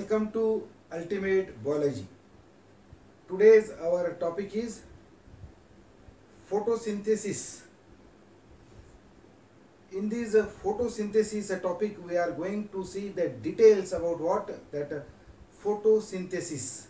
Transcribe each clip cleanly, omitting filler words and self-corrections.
Welcome to Ultimate Biology. Today's our topic is photosynthesis. In this photosynthesis topic, we are going to see the details about what that photosynthesis.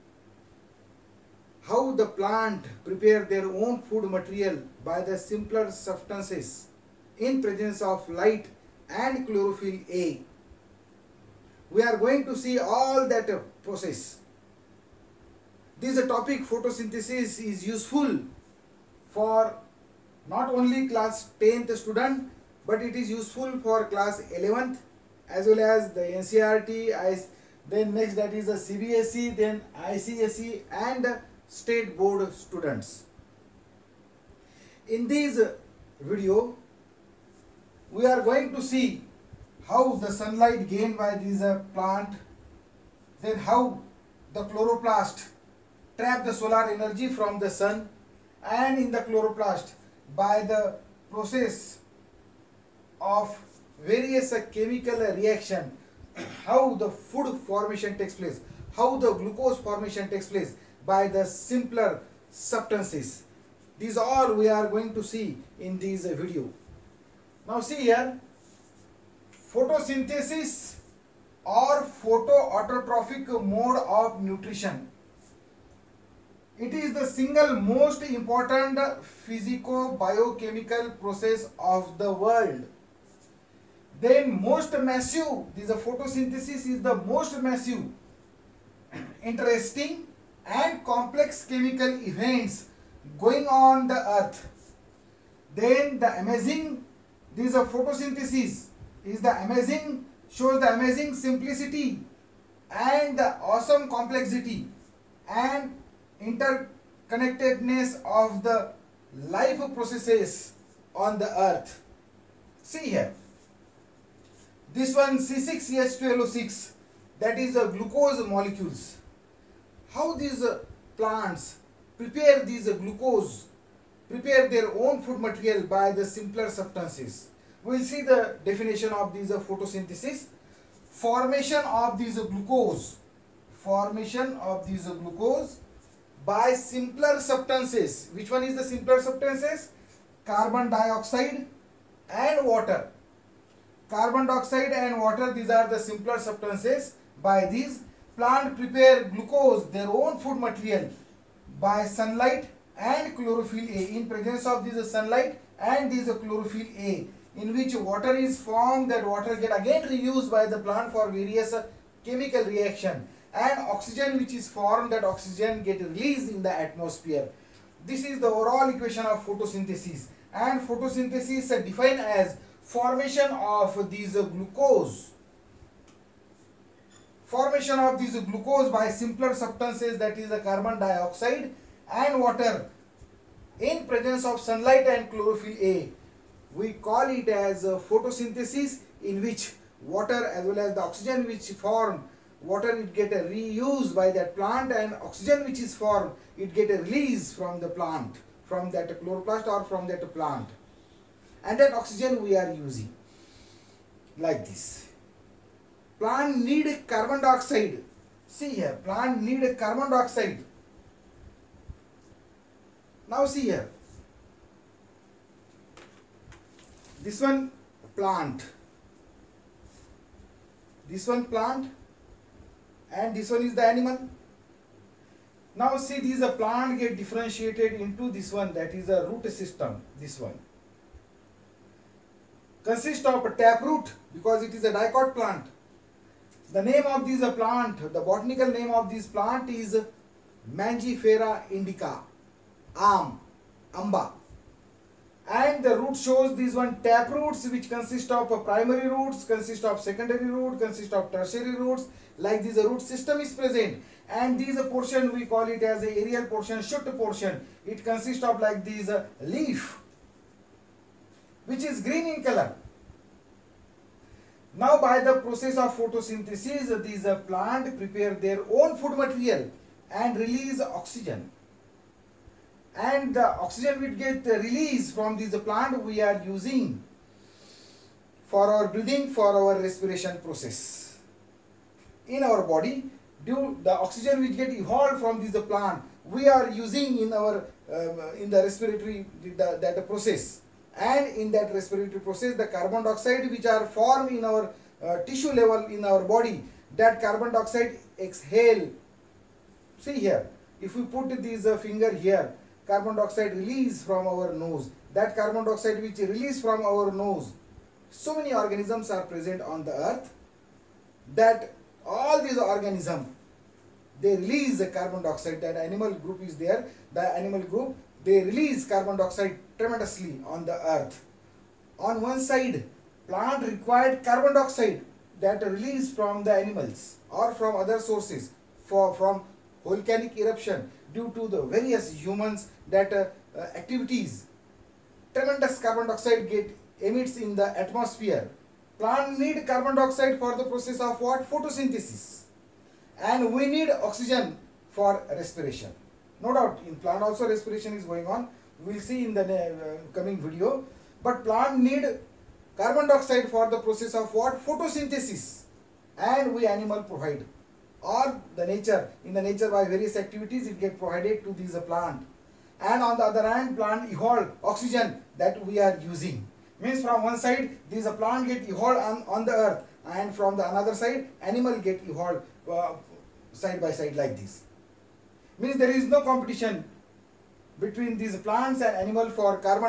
How the plant prepare their own food material by the simpler substances in presence of light and chlorophyll A. We are going to see all that process. This topic photosynthesis is useful for not only class 10th student, but it is useful for class 11th as well as the NCERT, then next that is the CBSE, then ICSE and state board students. In this video, we are going to see how the sunlight gained by this plant, then how the chloroplast trap the solar energy from the sun, and in the chloroplast by the process of various chemical reaction, how the food formation takes place, how the glucose formation takes place by the simpler substances. These all we are going to see in this video. Now see here, photosynthesis or photoautotrophic mode of nutrition. It is the single most important physico-biochemical process of the world. Then most massive, this photosynthesis is the most massive, interesting and complex chemical events going on the earth. Then the amazing, this photosynthesis is the amazing, shows the amazing simplicity and the awesome complexity and interconnectedness of the life processes on the earth. See here, this one C6H12O6, that is the glucose molecules. How these plants prepare these glucose, prepare their own food material by the simpler substances. We will see the definition of these photosynthesis. Formation of these glucose, by simpler substances. Which one is the simpler substances? Carbon dioxide and water. Carbon dioxide and water, these are the simpler substances. By these, plant prepare glucose, their own food material, by sunlight and chlorophyll A, in presence of this sunlight and this chlorophyll A, in which water is formed. That water get again reused by the plant for various chemical reaction, and oxygen which is formed, that oxygen get released in the atmosphere. This is the overall equation of photosynthesis, and photosynthesis is defined as formation of these glucose. Formation of these glucose by simpler substances, that is the carbon dioxide and water, in presence of sunlight and chlorophyll A. We call it as photosynthesis, in which water as well as the oxygen which form, water it get reused by that plant, and oxygen which is formed, it get a release from the plant, from that chloroplast or from that plant, and that oxygen we are using like this. Plant need carbon dioxide. See here, plant need carbon dioxide. Now see here, this one plant, and this one is the animal. Now see, these plant get differentiated into this one, that is a root system. This one consists of a taproot because it is a dicot plant. The name of this plant, the botanical name of this plant is Mangifera indica, amba. And the root shows these one tap roots, which consist of primary roots, consist of secondary root, consist of tertiary roots. Like this, a root system is present, and these portion we call it as a aerial portion, shoot portion. It consists of like this leaf, which is green in color. Now by the process of photosynthesis, these plant prepare their own food material and release oxygen. And the oxygen will get released from this plant we are using for our breathing, for our respiration process. in our body, due the oxygen which get evolved from this plant, we are using in our in the respiratory that process, and in that respiratory process the carbon dioxide which are formed in our tissue level in our body, that carbon dioxide exhale. See here, if we put this finger here, carbon dioxide release from our nose, that carbon dioxide which release from our nose, so many organisms are present on the earth, that all these organisms, they release the carbon dioxide. That animal group is there, the animal group, they release carbon dioxide tremendously on the earth. On one side, plant required carbon dioxide that release from the animals or from other sources, from volcanic eruption, due to the various humans that activities, tremendous carbon dioxide get emits in the atmosphere. Plant need carbon dioxide for the process of what? Photosynthesis. And we need oxygen for respiration. No doubt in plant also respiration is going on. We will see in the coming video. But plant need carbon dioxide for the process of what? Photosynthesis. And we animal provide. Or the nature, in the nature by various activities it get provided to this plant. And on the other hand, plant evolve oxygen that we are using. Means from one side, this plant get evolved on the earth, and from the another side, animal get evolved side by side like this. Means there is no competition between these plants and animal for carbon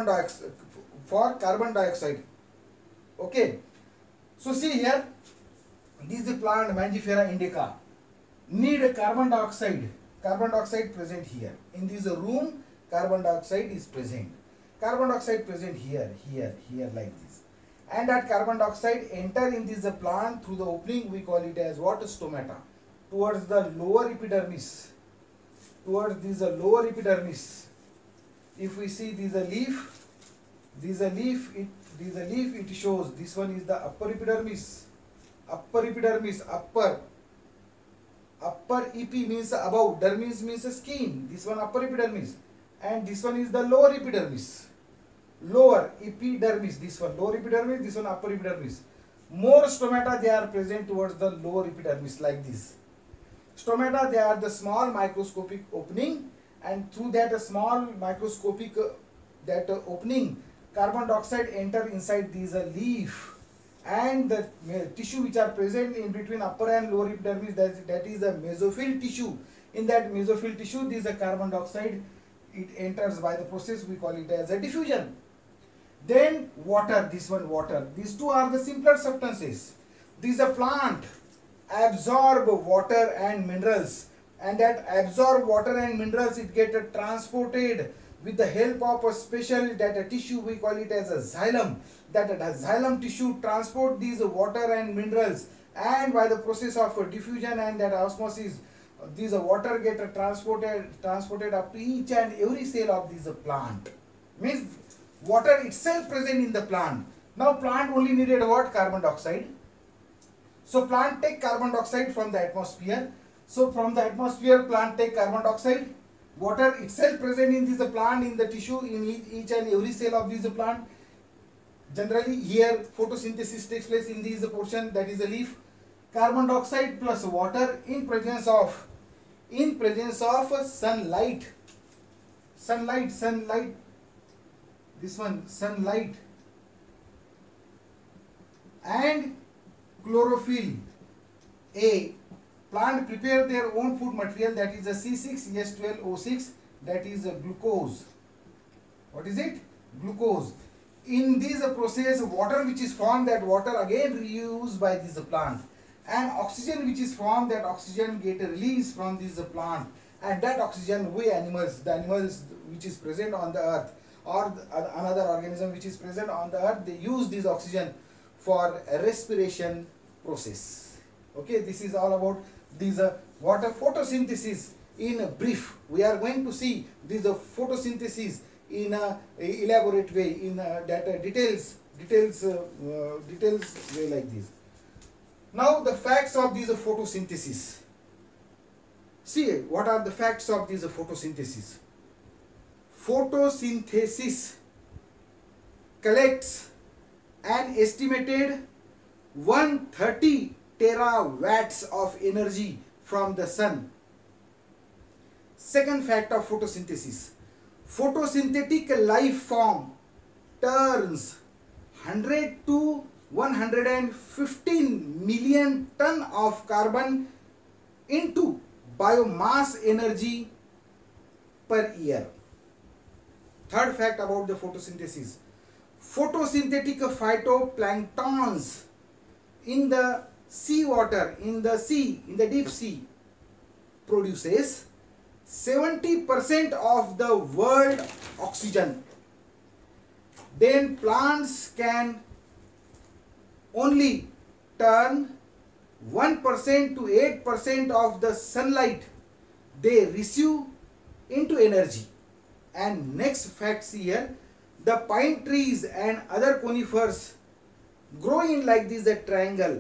dioxide. Okay. So see here, this is the plant Mangifera indica. Need carbon dioxide. Carbon dioxide present here. In this room, carbon dioxide is present. Carbon dioxide present here, like this. And that carbon dioxide enter in this plant through the opening, we call it as what? Stomata. Towards the lower epidermis. Towards this lower epidermis. If we see this leaf, it shows this one is the upper epidermis. Upper epi means above, dermis means skin. This one upper epidermis. And this one is the lower epidermis. Lower epidermis, this one lower epidermis, this one upper epidermis. More stomata they are present towards the lower epidermis like this. Stomata, they are the small microscopic opening, and through that small microscopic opening, carbon dioxide enter inside this leaf, and the tissue which are present in between upper and lower epidermis, that is the mesophyll tissue. In that mesophyll tissue, this carbon dioxide, it enters by the process, we call it as a diffusion. Then water, this one water. These two are the simpler substances. This plant absorb water and minerals, and that absorb water and minerals, it get transported with the help of a special tissue, we call it as a xylem. That xylem tissue transport these water and minerals, and by the process of diffusion and that osmosis, these water get transported up to each and every cell of this plant. Means water itself present in the plant. Now plant only needed what? Carbon dioxide. So plant take carbon dioxide from the atmosphere. So from the atmosphere, plant take carbon dioxide. Water itself present in this plant, in the tissue, in each and every cell of this plant. Generally here photosynthesis takes place in this portion, that is the leaf. Carbon dioxide plus water in presence of sunlight. This one, sunlight, and chlorophyll A. Plant prepare their own food material, that is a C6H12O6, that is a glucose. What is it? Glucose. In this process, water which is formed, that water again reused by this plant, and oxygen which is formed, that oxygen get released from this plant, and that oxygen we animals, the animals which is present on the earth, or another organism which is present on the earth, they use this oxygen for a respiration process. Okay, this is all about this water photosynthesis in a brief. We are going to see this photosynthesis in a elaborate way, in that details way like this. Now the facts of this photosynthesis. See, what are the facts of this photosynthesis? Photosynthesis collects an estimated 130 terawatts of energy from the sun. Second fact of photosynthesis. Photosynthetic life form turns 100 to 115 million ton of carbon into biomass energy per year. Third fact about the photosynthesis. Photosynthetic phytoplanktons in the seawater, in the deep sea, produces 70% of the world oxygen. Then plants can only turn 1% to 8% of the sunlight they receive into energy. And next facts here, the pine trees and other conifers grow in like this a triangle,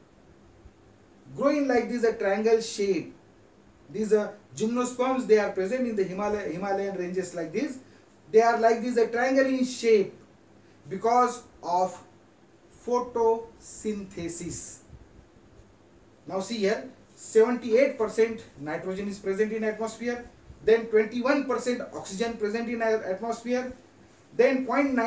shape. These are gymnosperms, they are present in the Himalayan ranges like this. They are like this a triangle in shape because of photosynthesis. Now see here, 78% nitrogen is present in atmosphere, then 21% oxygen present in atmosphere, then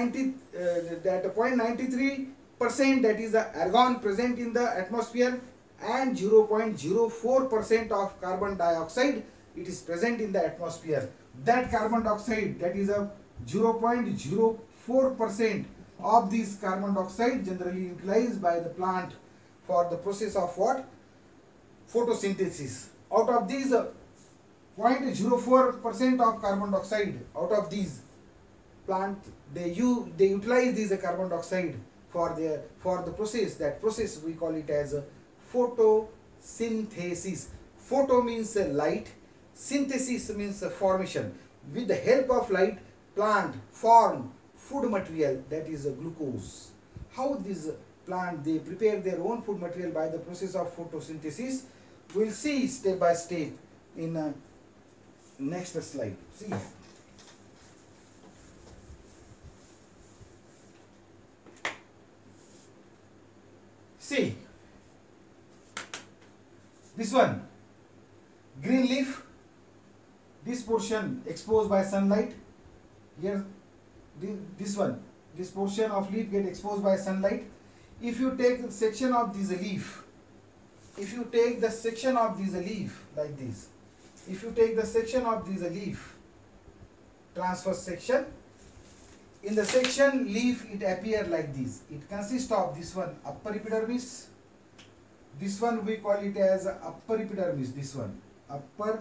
0.93% that is the argon present in the atmosphere, and 0.04% of carbon dioxide it is present in the atmosphere. That carbon dioxide, that is a 0.04% of this carbon dioxide generally utilized by the plant for the process of what? Photosynthesis. Out of these 0.04% of carbon dioxide, out of these plant they utilize this carbon dioxide for the process. That process we call it as photosynthesis. Photo means light, synthesis means formation. With the help of light, plant form food material, that is glucose. How this plant they prepare their own food material by the process of photosynthesis, we'll see step by step in next slide. See. See, this one, green leaf, this portion exposed by sunlight. Here, this portion of leaf get exposed by sunlight. If you take the section of this leaf, like this, if you take the section of this leaf, transverse section, in the section leaf it appear like this. It consists of this one upper epidermis, this one we call it as upper epidermis, this one upper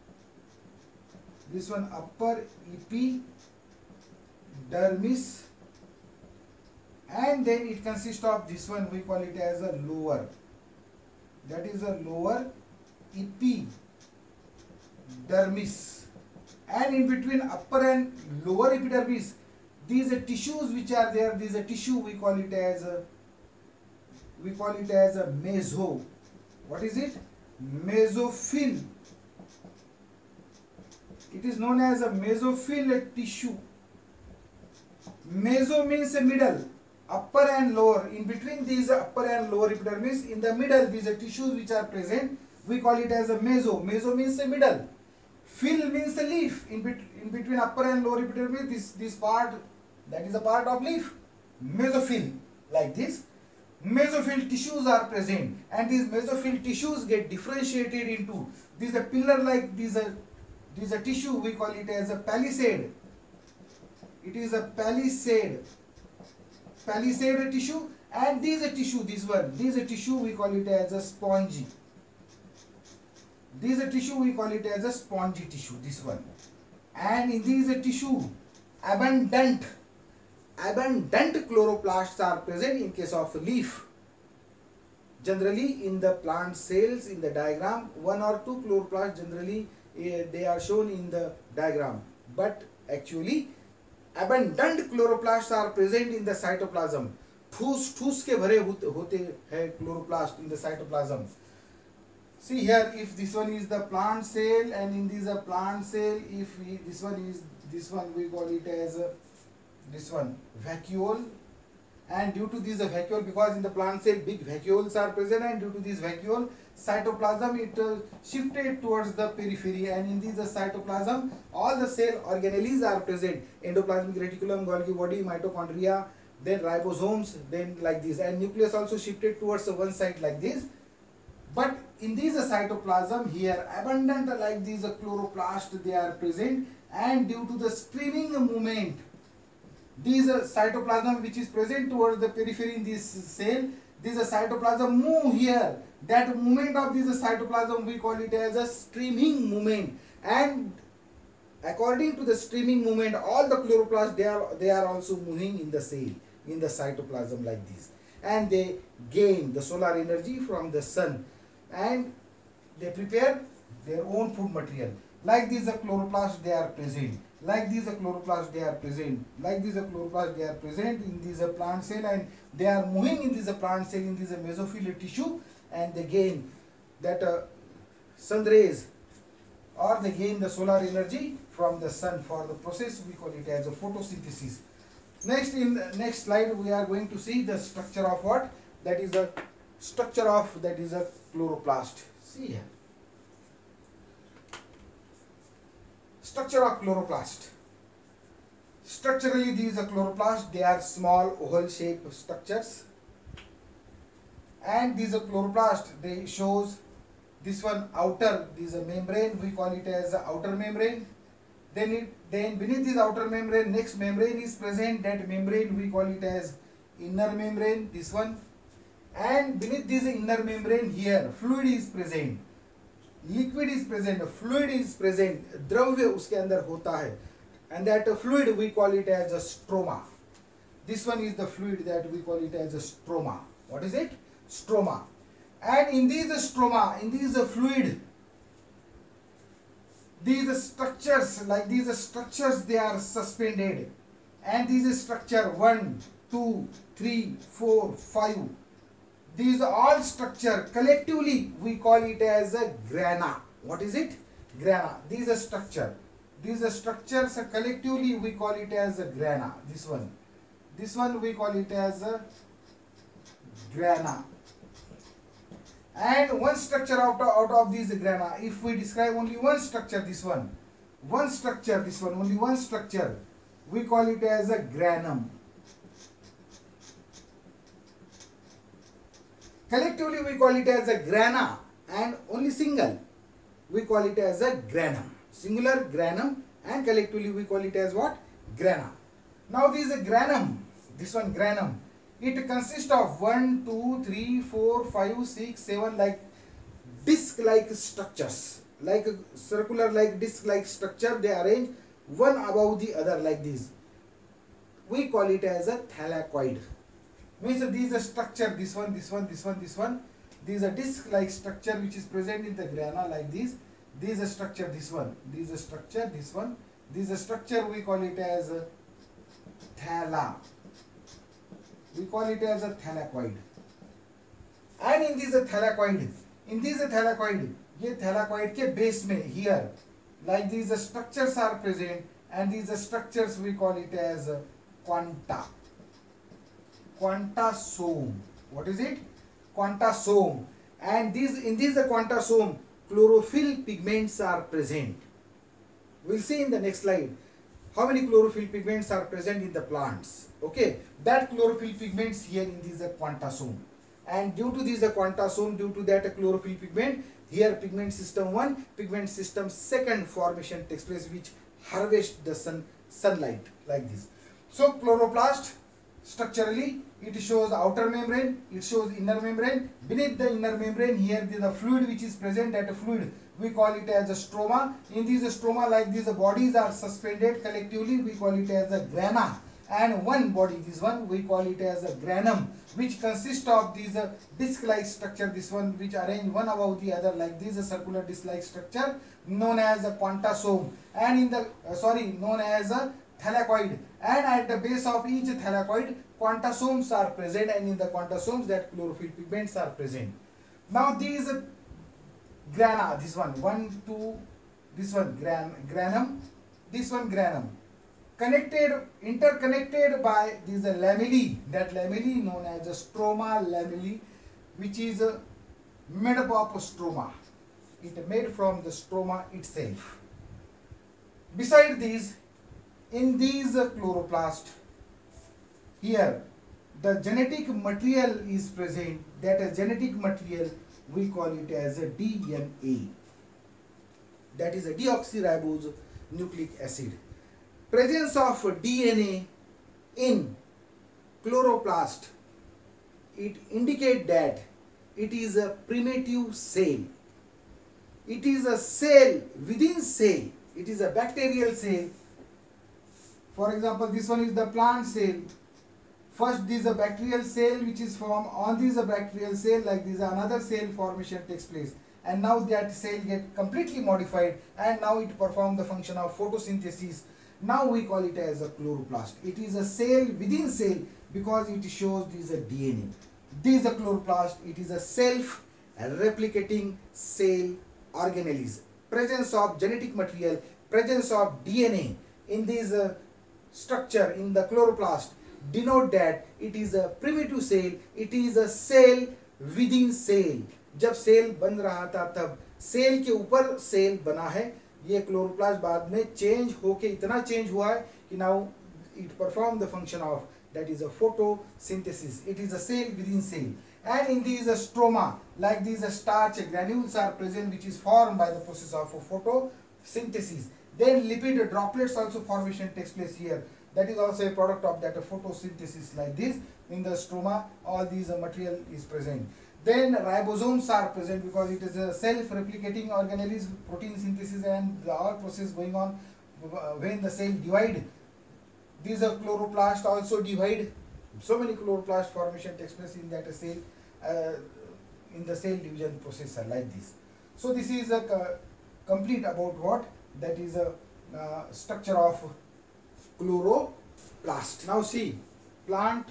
epidermis, and then it consists of this one we call it as a lower, that is a lower epidermis, and in between upper and lower epidermis, these are tissues which are there. These are tissue we call it as a meso. What is it? Mesophyll. It is known as a mesophyll tissue. Meso means a middle, upper and lower. In between these upper and lower epidermis, in the middle these are tissues which are present. We call it as a meso. Meso means a middle. Phyll means a leaf. In between upper and lower epidermis, this part, that is a part of leaf. Mesophyll, like this. Mesophyll tissues are present, and these mesophyll tissues get differentiated into these are pillar like these are tissue we call it as a palisade. It is a palisade tissue, and these are tissue, these are tissue we call it as a spongy. These are tissue we call it as a spongy tissue, this one. And in these tissue, abundant chloroplasts are present in case of leaf. Generally in the plant cells, in the diagram, 1 or 2 chloroplasts generally they are shown in the diagram, but actually abundant chloroplasts are present in the cytoplasm. ठूस के भरे होते हैं chloroplast in the cytoplasm. See here, if this one is the plant cell, and in this plant cell, if this one we call it as this one vacuole, and due to these vacuole, because in the plant cell big vacuoles are present, and due to these vacuole cytoplasm it shifted towards the periphery, and in this cytoplasm all the cell organelles are present: endoplasmic reticulum, Golgi body, mitochondria, then ribosomes, then like this, and nucleus also shifted towards one side like this. But in this cytoplasm here abundant like these chloroplast they are present, and due to the streaming movement, these cytoplasm which is present towards the periphery in this cell, this cytoplasm move here. That movement of this cytoplasm we call it as a streaming movement, and according to the streaming movement all the chloroplasts they are also moving in the cell, in the cytoplasm like this, and they gain the solar energy from the sun, and they prepare their own food material. Like these chloroplasts they are present, like these chloroplasts they are present, like these chloroplasts they are present in this plant cell, and they are moving in this plant cell in this mesophyll tissue, and they gain that sun rays, or they gain the solar energy from the sun for the process we call it as a photosynthesis. Next, in the next slide we are going to see the structure of what? That is a structure of that is a chloroplast. See here. Structure of chloroplast. Structurally these chloroplasts they are small oval shaped structures, and these chloroplast they shows this one outer, this membrane we call it as outer membrane. Then beneath this outer membrane next membrane is present, that membrane we call it as inner membrane, this one, and beneath this inner membrane here fluid is present, liquid is present, fluid is present, द्रव्य उसके अंदर होता है, and that fluid we call it as a stroma. This one is the fluid that we call it as a stroma. What is it? Stroma. And in this stroma, in this fluid, these structures, like these structures they are suspended, and these structure 1, 2, 3, 4, 5, these all structure collectively we call it as a grana. What is it? Grana. These are these structures collectively we call it as a grana. This one we call it as a grana. And one structure out of these grana, if we describe only one structure, this one, only one structure, we call it as a granum. Collectively we call it as a grana, and only single we call it as a granum. Singular granum, and collectively we call it as what? Grana. Now this is a granum, this one granum. It consists of 1, 2, 3, 4, 5, 6, 7 like disc-like structures, like a circular like disc-like structure. They arrange one above the other like this. We call it as a thylakoid. Means these are structure, this one. These are disc-like structure which is present in the grana like this. These are structure, this one. These are structure, this one. These are structure we call it as a thala. We call it as a thylakoid. And in this thylakoid, ये thylakoid के base में here, like these structures are present, and these structures we call it as quanta. Quantasome. What is it? Quantasome. And in this quantasome, chlorophyll pigments are present. We'll see in the next slide how many chlorophyll pigments are present in the plants. Okay, that chlorophyll pigments here in this quantasome, and due to this quantasome, due to that chlorophyll pigment, here pigment system 1, pigment system 2 formation takes place, which harvest the sunlight like this. So chloroplast structurally it shows outer membrane, it shows inner membrane. Beneath the inner membrane here the fluid which is present, that fluid we call it as a stroma. In this stroma, like these bodies are suspended collectively, we call it as a grana. And one body, this one, we call it as a granum, which consists of these disc-like structure, this one, which arrange one above the other like this, a circular disc-like structure known as a quantasome, and in the known as a thylakoid. And at the base of each thylakoid, quantasomes are present, and in the quantasomes that chlorophyll pigments are present. Now these grana, this one, 1, 2, this one granum, this one granum. interconnected by these lamellae, that lamellae known as a stroma lamellae, which is made up of stroma. It made from the stroma itself. Beside these, in these chloroplast, here the genetic material is present. That genetic material we call it as a DNA. That is a deoxyribose nucleic acid. Presence of DNA in chloroplast, it indicates that it is a primitive cell. It is a cell within cell. It is a bacterial cell. For example, this one is the plant cell. First, this is a bacterial cell which is formed. On this bacterial cell, like this, another cell formation takes place. And now that cell get completely modified, and now it performs the function of photosynthesis. Now we call it as a chloroplast. It is a cell within cell because it shows this DNA. This is a chloroplast. It is a self-replicating cell organelles. Presence of genetic material, presence of DNA in this structure in the chloroplast denote that it is a primitive cell. It is a cell within cell. जब cell बन रहा था तब cell के ऊपर cell बना है. ये क्लोरोप्लास्ट बाद में चेंज होके इतना चेंज हुआ है कि now it perform the function of that is a photosynthesis. It is a cell within cell. And in these stroma, like these starch granules are present, which is formed by the process of photosynthesis. Then lipid droplets also formation takes place here. That is also a product of that photosynthesis. Like this, in the stroma, all these material is present. Then ribosomes are present because it is a self-replicating organelles, protein synthesis, and the all process going on when the cell divide. These are chloroplast also divide. So many chloroplast formation takes place in that cell, in the cell division process are like this. So this is a complete about what? That is a structure of chloroplast. Now see, plant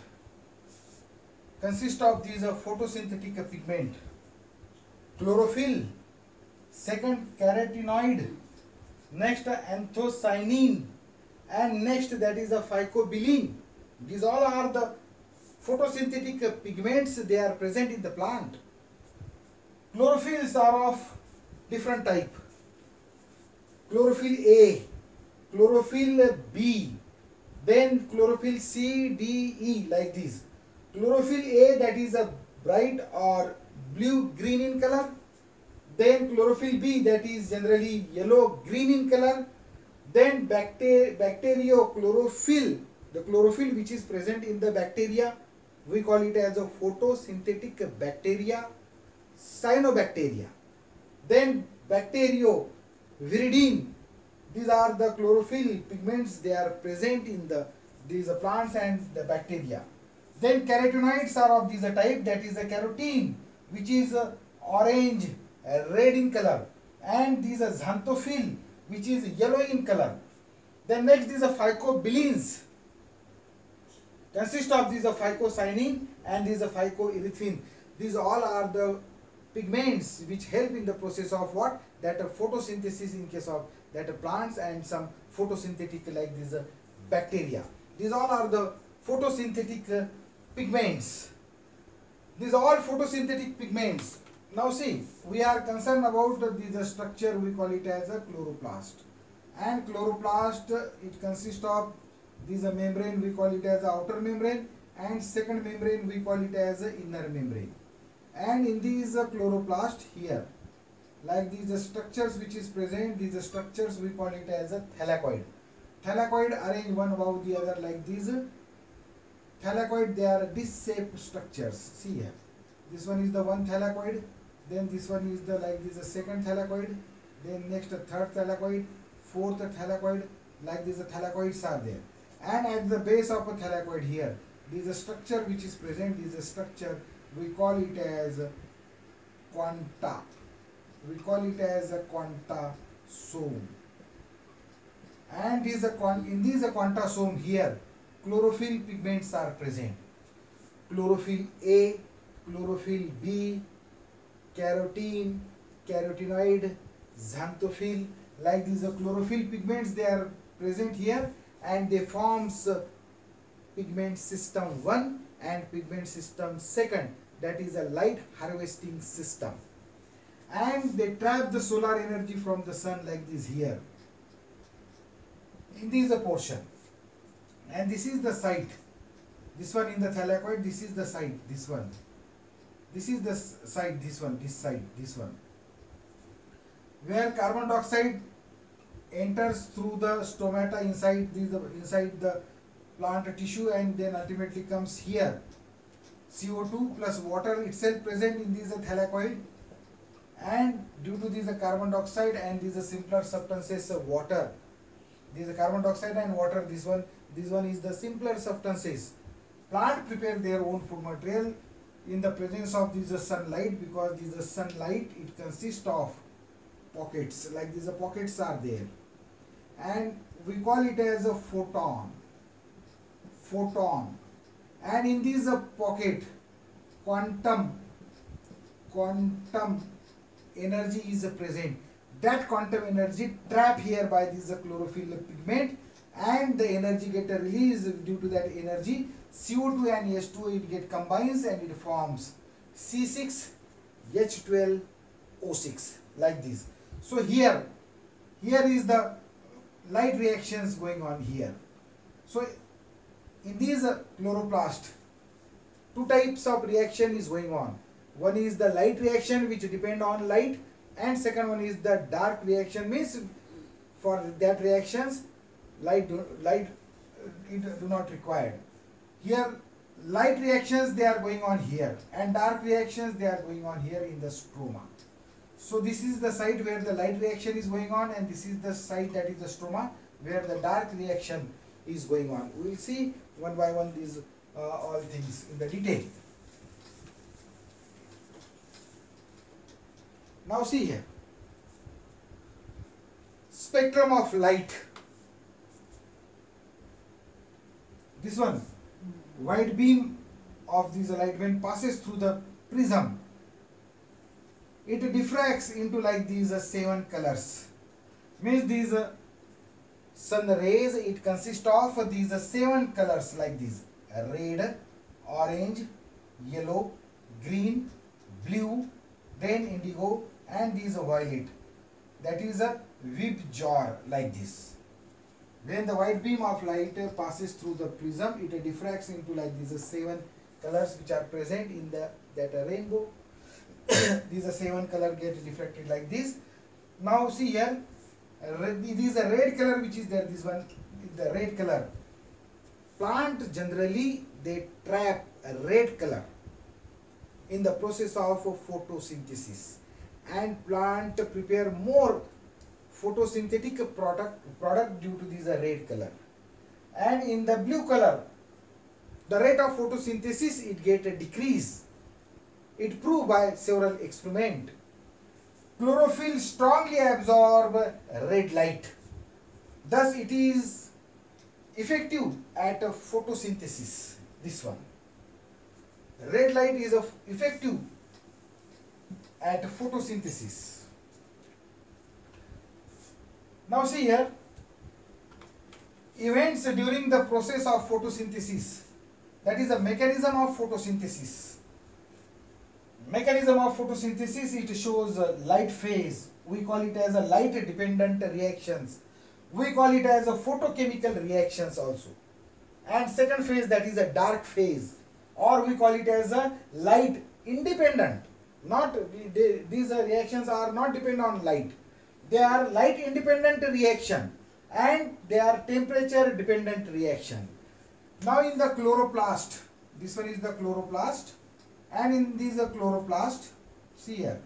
consists of these photosynthetic pigment. Chlorophyll, second carotenoid, next anthocyanin, and next that is a phycobilin. These all are the photosynthetic pigments. They are present in the plant. Chlorophylls are of different type. Chlorophyll A, chlorophyll B, then chlorophyll C, D, E, like this. Chlorophyll A, that is a bright or blue green in color. Then chlorophyll B, that is generally yellow green in color. Then bacteriochlorophyll, the chlorophyll which is present in the bacteria, we call it as a photosynthetic bacteria, cyanobacteria. Then bacterioviridin, these are the chlorophyll pigments. They are present in these plants and the bacteria. Then carotenoids are of this type, that is a carotene, which is orange, red in color, and these are xanthophyll, which is yellow in color. Then next is a phycobilins, consist of these phycocyanin and these phycoerythrin. These all are the pigments which help in the process of what? That photosynthesis in case of that plants, and some photosynthetic like these bacteria. These all are the photosynthetic pigments. These are all photosynthetic pigments. Now see, we are concerned about this structure, we call it as a chloroplast. And chloroplast, it consists of this membrane, we call it as the outer membrane, and second membrane we call it as the inner membrane. And in these chloroplast here, like these structures which is present, these structures we call it as a thylakoid. Thylakoid arrange one above the other like these. Thylakoid, they are disc-shaped structures. See here, this one is the one thylakoid, then this one is the like this second thylakoid, then next third thylakoid, fourth thylakoid, like these thylakoids are there. And at the base of a thylakoid here, this is a structure which is present, this is a structure, we call it as quanta. We call it as a quantasome. And in this quantasome here, chlorophyll pigments are present. Chlorophyll A, chlorophyll B, carotene, carotenoid, xanthophyll, like these chlorophyll pigments, they are present here. and they forms pigment system 1 and pigment system 2, that is a light harvesting system, and they trap the solar energy from the sun like this here. This is a portion, and this is the site. This one in the thylakoid, this is the site, this one. This is the site, this one, this side, this one. Where carbon dioxide enters through the stomata inside the plant tissue, and then ultimately comes here. CO2 plus water itself present in this thylakoid, and due to this carbon dioxide and these simpler substances of water, this carbon dioxide and water, this one is the simpler substances. Plant prepare their own food material in the presence of this sunlight, because this sunlight, it consists of pockets, like these pockets are there, and we call it as a photon, and in this pocket quantum energy is present. That quantum energy trapped here by this chlorophyll pigment, and the energy get released. Due to that energy, CO2 and H2O, it get combines and it forms C6H12O6 like this. So here is the light reactions going on here. So in these chloroplast, two types of reaction is going on. One is the light reaction which depend on light, and second one is the dark reaction, means for that reactions light do not required. Here light reactions, they are going on here, and dark reactions, they are going on here in the stroma. So this is the site where the light reaction is going on, and this is the site, that is the stroma, where the dark reaction is going on. We will see one by one these all things in the detail. Now see here, spectrum of light. This one, white beam of this light, when passes through the prism, it diffracts into like these 7 colors. Means these sun rays, it consists of these 7 colors like this: red, orange, yellow, green, blue, then indigo, and these violet. That is a whip jar like this. When the white beam of light passes through the prism, it diffracts into like these 7 colors which are present in that rainbow. These 7 color get diffracted like this. Now see here, this is a red color which is there. This one, the red color. Plant generally, they trap a red color in the process of photosynthesis, and plant prepare more photosynthetic product due to this red color. And in the blue color, the rate of photosynthesis, it get a decrease. It proved by several experiments. Chlorophyll strongly absorb red light. Thus it is effective at photosynthesis. This one. Red light is effective at photosynthesis. Now see here, events during the process of photosynthesis, that is the mechanism of photosynthesis. Mechanism of photosynthesis, it shows a light phase. We call it as a light dependent reactions. We call it as a photochemical reactions also. And second phase, that is a dark phase, or we call it as a light independent. These reactions are not dependent on light. They are light independent reaction, and they are temperature dependent reaction. Now in the chloroplast, this one is the chloroplast, and in this chloroplast, see here,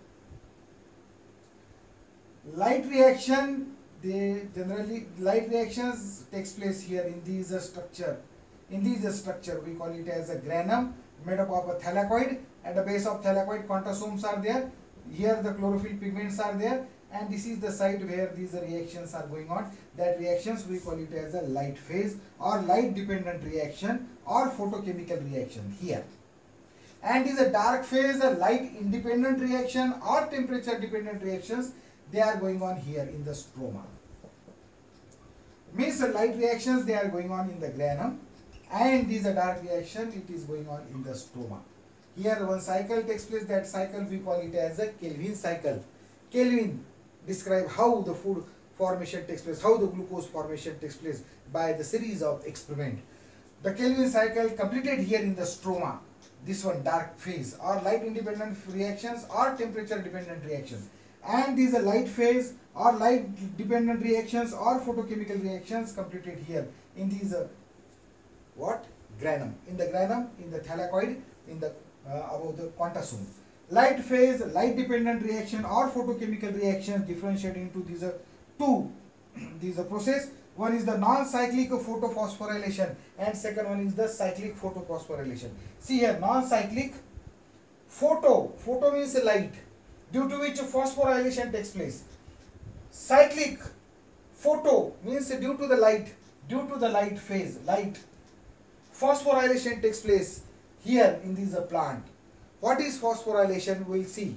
light reaction, light reactions takes place here in this structure. In this structure, we call it as a granum, made up of a thylakoid. At the base of thylakoid, contosomes are there. Here the chlorophyll pigments are there, and this is the site where these reactions are going on. That reactions, we call it as a light phase or light dependent reaction or photochemical reaction here. And is a dark phase, a light independent reaction or temperature dependent reactions, they are going on here in the stroma. Means light reactions they are going on in the granum, and these are dark reaction it is going on in the stroma. Here one cycle takes place, that cycle we call it as a Kelvin cycle. Kelvin describe how the food formation takes place, how the glucose formation takes place by the series of experiment. The Kelvin cycle completed here in the stroma. This one dark phase or light independent reactions or temperature dependent reactions, and these are light phase or light dependent reactions or photochemical reactions completed here in these what granum, in the granum, in the thylakoid, in the above the quantasome. Light phase, light dependent reaction or photochemical reactions differentiate into these two these process. One is the non-cyclic photophosphorylation and second one is the cyclic photophosphorylation. See here, non-cyclic photo means light, due to which phosphorylation takes place. Cyclic photo means due to the light phase, light phosphorylation takes place here in this plant. What is phosphorylation? We will see.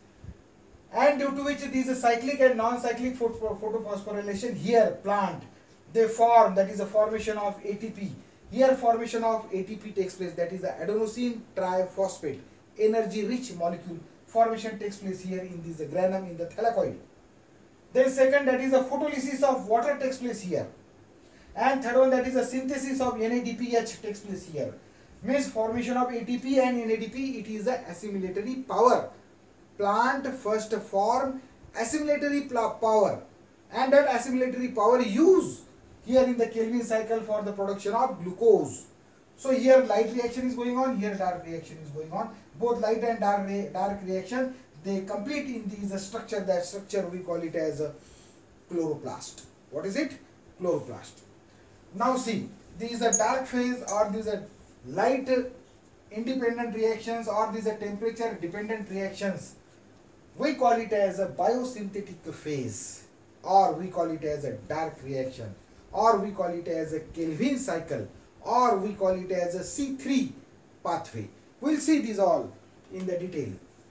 And due to which these cyclic and non-cyclic photophosphorylation, here plant they form, that is a formation of ATP. Here formation of ATP takes place, that is the adenosine triphosphate, energy rich molecule formation takes place here in this granum, in the thylakoid. Then second, that is a photolysis of water takes place here. And third one, that is a synthesis of NADPH takes place here. Means formation of ATP and NADP, it is a assimilatory power. Plant first form assimilatory power, and that assimilatory power use here in the Kelvin cycle for the production of glucose. So here light reaction is going on, here dark reaction is going on. Both light and dark reaction, they complete in this structure. That structure we call it as a chloroplast. What is it? Chloroplast. Now see, these are dark phase or these are light independent reactions or these are temperature dependent reactions. We call it as a biosynthetic phase, or we call it as a dark reaction, or we call it as a Kelvin cycle, or we call it as a C3 pathway. We'll see these all in the detail.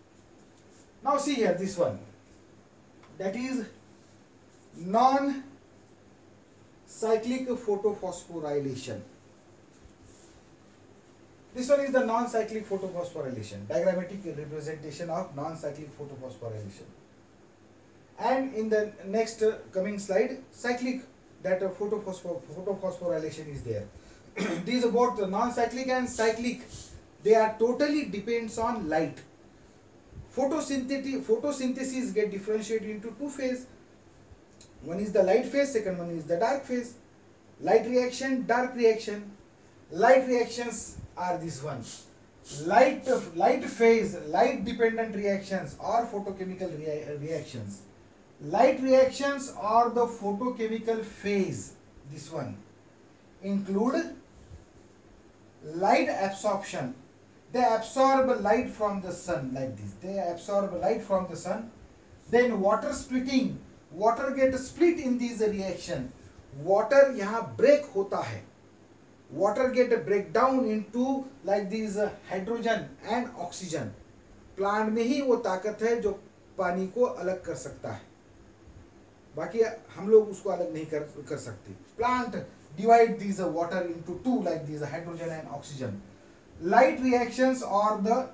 Now see here this one, that is non-cyclic photophosphorylation. This one is the non-cyclic photophosphorylation, diagrammatic representation of non-cyclic photophosphorylation. And in the next coming slide, cyclic, that photophosphorylation is there. These are both the non-cyclic and cyclic. They are totally depends on light. Photosynthesis get differentiated into two phases. One is the light phase, second one is the dark phase. Light reaction, dark reaction. Light reactions are this one. Light phase, light dependent reactions or photochemical reactions. Light reactions or the photochemical phase, this one, include light absorption. They absorb light from the sun like this. They absorb light from the sun. Then water splitting. Water gets split in this reaction. Water यहाँ break होता है. Water get break down into like these hydrogen and oxygen. Plant में ही वो ताकत है जो पानी को अलग कर सकता है. बाकी हम लोग उसको अलग नहीं कर सकते. Plant divide these water into two like these hydrogen and oxygen. Light reactions or the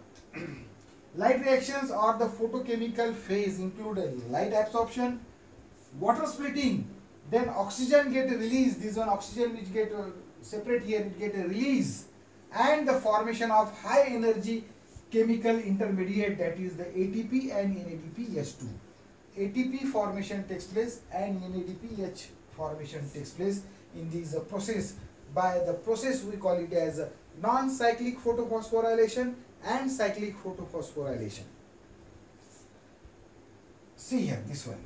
photochemical phase include light absorption, water splitting, then oxygen get released. This one oxygen which get separate here, it get a release, and the formation of high energy chemical intermediate, that is the ATP and NADPH2. ATP formation takes place and NADPH formation takes place in this process. By the process we call it as non-cyclic photophosphorylation and cyclic photophosphorylation. See here this one.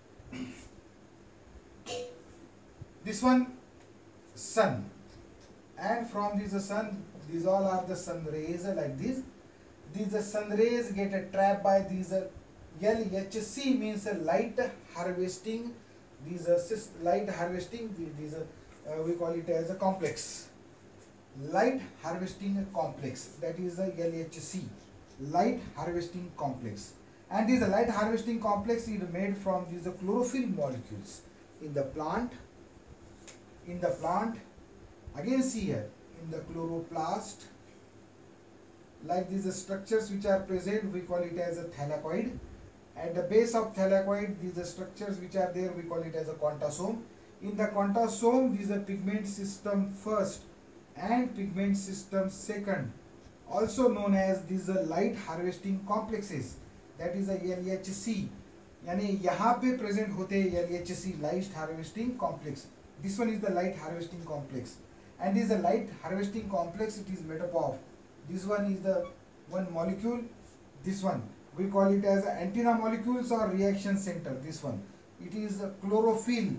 This one sun, and from this sun, these all are the sun rays like this. These sun rays get trapped by these LHC, means light harvesting. These light harvesting, these we call it as a complex. Light harvesting complex, that is a LHC, light harvesting complex. And this light harvesting complex is made from these chlorophyll molecules in the plant. in the plant. Again see here in the chloroplast, like these structures which are present, we call it as a thylakoid. At the base of thylakoid, these structures which are there, we call it as a quantosome. In the quantosome, these are pigment system first and pigment system second, also known as these light harvesting complexes, that is a LHC. यानी यहाँ पे present होते हैं LHC, light harvesting complex. This one is the light harvesting complex, and this is a light harvesting complex. It is made up of, this one is the one molecule, this one we call it as antenna molecules or reaction center. This one, it is chlorophyll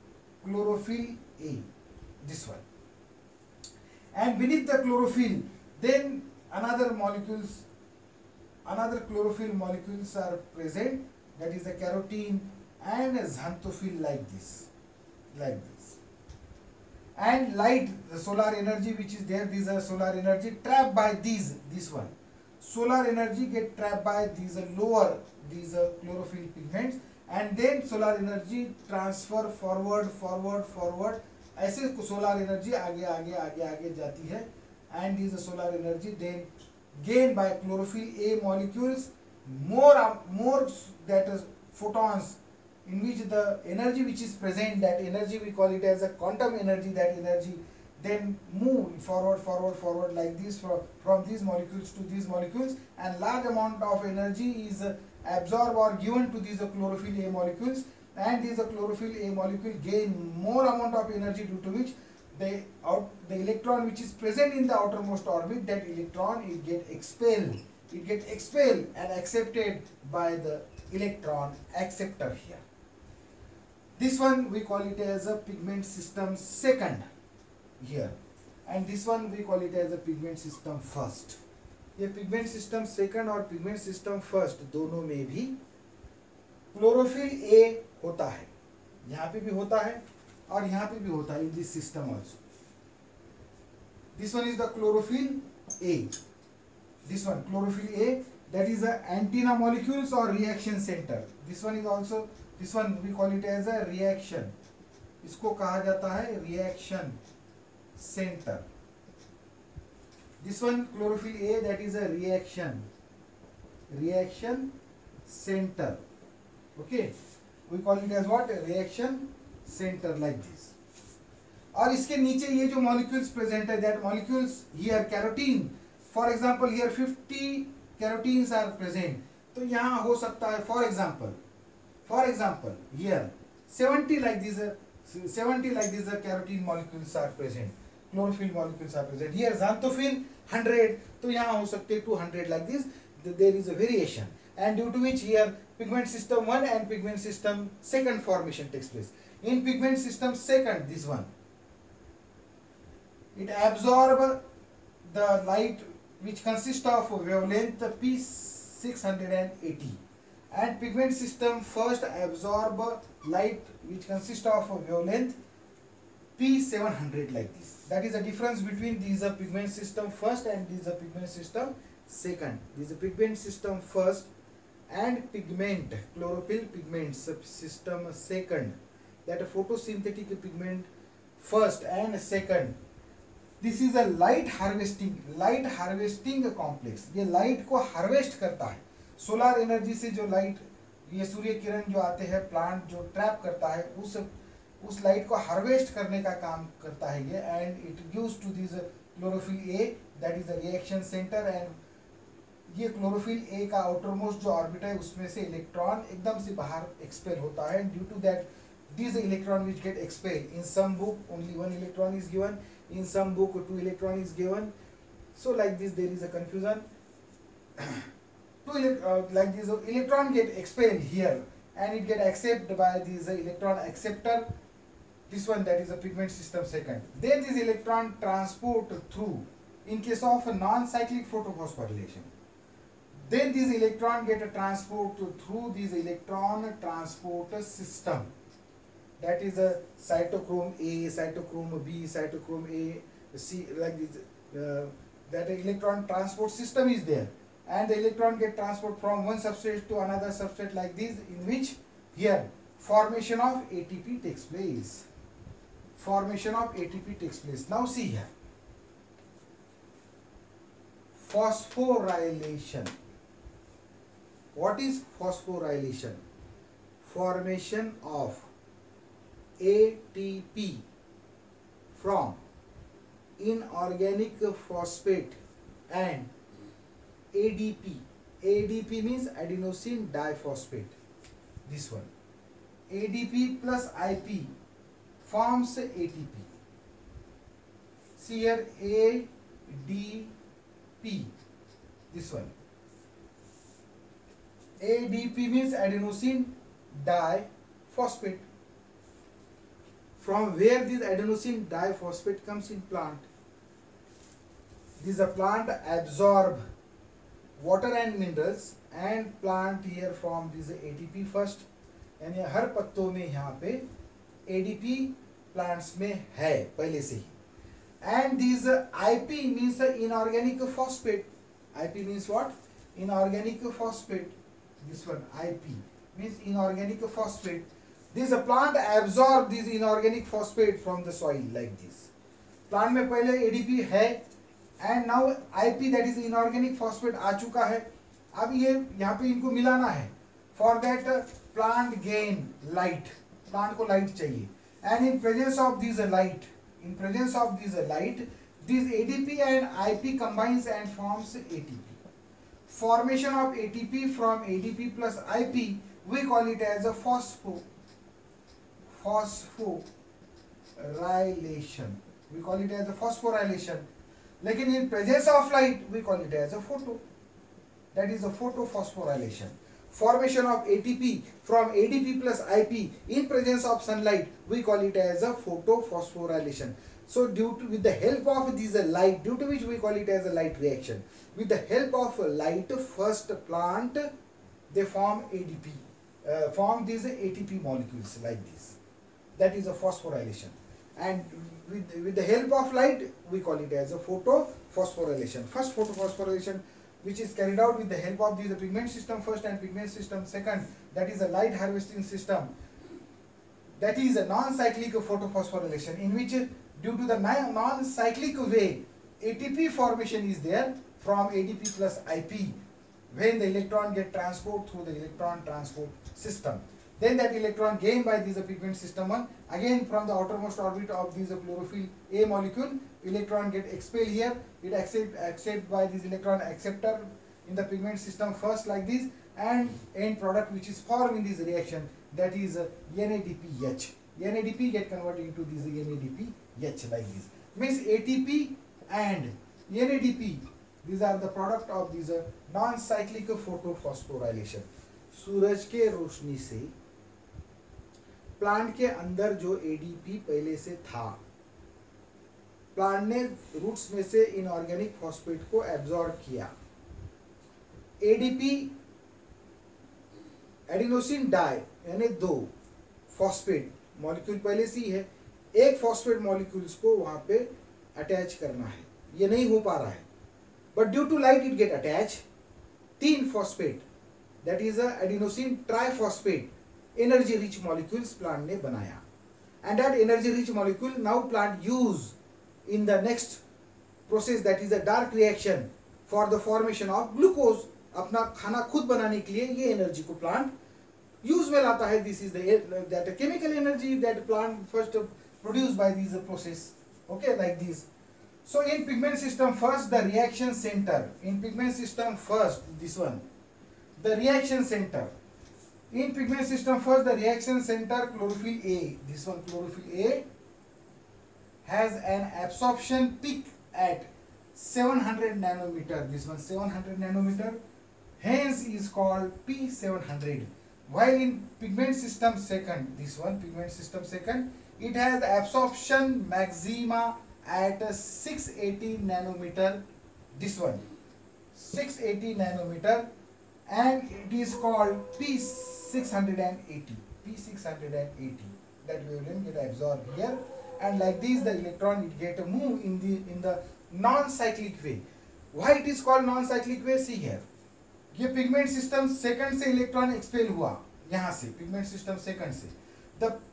A, this one. And beneath the chlorophyll, then another chlorophyll molecules are present, that is the carotene and xanthophyll, like this. And light, the solar energy which is there, these are solar energy trapped by this one. Solar energy get trapped by these chlorophyll pigments, and then solar energy transfer forward. ऐसे solar energy आगे जाती है, and this solar energy then gained by chlorophyll A molecules more that is photons, in which the energy which is present, that energy we call it as a quantum energy. That energy then move forward like this, from these molecules to these molecules, and large amount of energy is absorbed or given to these chlorophyll A molecules, and these chlorophyll A molecule gain more amount of energy, due to which the electron which is present in the outermost orbit, that electron it get expelled and accepted by the electron acceptor here. This one we call it as a pigment system second here, and this one we call it as a pigment system first. ये pigment system second और pigment system first दोनों में भी chlorophyll A होता है, यहाँ पे भी होता है और यहाँ पे भी होता है, in this system also. This one is the chlorophyll A. This one chlorophyll A, that is the antenna molecules or reaction center. This one is also, this one we call it as a reaction. इसको कहा जाता है reaction center. This one chlorophyll A, that is a reaction center. Okay, we call it as what? Reaction center, like this. और इसके नीचे ये जो molecules present है, that molecules here carotene, for example here 50 carotenes are present, तो यहाँ हो सकता है for example here 70 like these carotene molecules are present, chlorophyll molecules are present. Here xanthophyll 100, तो यहाँ हो सकते 200 like this. There is a variation, and due to which here pigment system 1 and pigment system second formation takes place. In pigment system second, this one, it absorbs the light which consists of wavelength P680, and pigment system first absorb light which consists of wavelength P700, like this. That is the difference between these pigment system first and these pigment system second. This is pigment system first and pigment chlorophyll pigment system second, that photosynthetic pigment first and second. This is a light harvesting complex. ये light को harvest करता है, solar energy से जो light, ये सूर्य किरण जो आते हैं plant जो trap करता है, उस light को harvest करने का काम करता है ये, and it gives to this chlorophyll A, that is the reaction center, and ये chlorophyll A का outermost जो orbit है उसमें से electron एकदम से बाहर expel होता है, and due to that these electron which get expelled, in some book only 1 electron is given, in some book 2 electron is given, so like this there is a confusion. Like this electron get expelled here and it get accepted by this electron acceptor, this one, that is a pigment system second. Then this electron transport through, in case of a non-cyclic photophosphorylation, then this electron get a transport through this electron transport system, that is a cytochrome A, cytochrome B, cytochrome A, C, like this. That electron transport system is there, and the electron get transport from one substrate to another substrate like this, in which here formation of ATP takes place. formation of ATP takes place. Now see here, phosphorylation. What is phosphorylation? Formation of ATP from inorganic phosphate and ADP. ADP means adenosine diphosphate. This one. ADP plus IP forms ATP. See here, ADP. This one. ADP means adenosine diphosphate. From where this adenosine diphosphate comes in plant? This plant absorb water and minerals and plant here form this ATP first. यानी हर पत्तों में यहाँ पे ADP plants में है पहले से ही. And this IP means inorganic phosphate. IP means what? Inorganic phosphate. This one IP means inorganic phosphate. This plant absorb this inorganic phosphate from the soil like this. Plant में पहले ADP है and now IP, that is inorganic phosphate, आ चुका है. अब ये यहाँ पे इनको मिलाना है. For that plant gain light. Plant को light चाहिए. And in presence of this light, this ADP and IP combines and forms ATP. Formation of ATP from ADP plus IP, we call it as a phosphorylation. We call it as a phosphorylation. लेकिन in presence of light, we call it as a photo. That is a photophosphorylation. Formation of ATP from ADP plus IP in presence of sunlight, we call it as a photophosphorylation. So with the help of this light, due to which we call it as a light reaction. With the help of light, first plant, they form ADP, form these ATP molecules like this. That is a phosphorylation. And with the help of light, we call it as a photophosphorylation. First photophosphorylation, which is carried out with the help of the pigment system first and pigment system second, that is a light harvesting system. That is a non-cyclic photophosphorylation, in which due to the non-cyclic way, ATP formation is there from ADP plus IP when the electron get transport through the electron transport system. Then that electron gained by this pigment system 1, again from the outermost orbit of this chlorophyll A molecule, electron get expelled here, it accept by this electron acceptor in the pigment system first like this, and end product which is formed in this reaction, that is NADPH. NADP get converted into this NADPH like this. Means ATP and NADP, these are the product of this non-cyclic photophosphorylation. सूरज के रोशनी से plant के अंदर जो ADP पहले से था, plant ने roots में से इनऑर्गेनिक फॉस्फेट को एब्जॉर्ब किया. एडीपी एडिनोसिन डाई यानी 2 फॉस्फेट मॉलिक्यूल पहले से ही है, एक फॉस्फेट मॉलिक्यूल्स को वहां पे अटैच करना है, ये नहीं हो पा रहा है. But due to light it get attach 3 phosphate, that is a adenosine triphosphate energy rich molecules plant ने बनाया. And that energy rich molecule now plant use in the next process, that is a dark reaction for the formation of glucose. अपना खाना खुद बनाने के लिए ये energy को प्लांट यूज में लाता है. This is that chemical energy that plant first produce by this process. Okay, like this. So in pigment system first, the reaction center. In pigment system first, this one, the reaction center. In pigment system first, the reaction center, chlorophyll A. This one, chlorophyll A, has an absorption peak at 700 nanometer. This one 700 nanometer. Hence is called P700. While in pigment system second, this one, pigment system second, it has absorption maxima at 680 nanometer. This one 680 nanometer, and it is called P680. P680, that wavelength get absorbed here, and like this the electron it get move in the non-cyclic way. Why it is called non-cyclic way? See here, ये pigment system second से electron expel हुआ, यहाँ से pigment system second से. The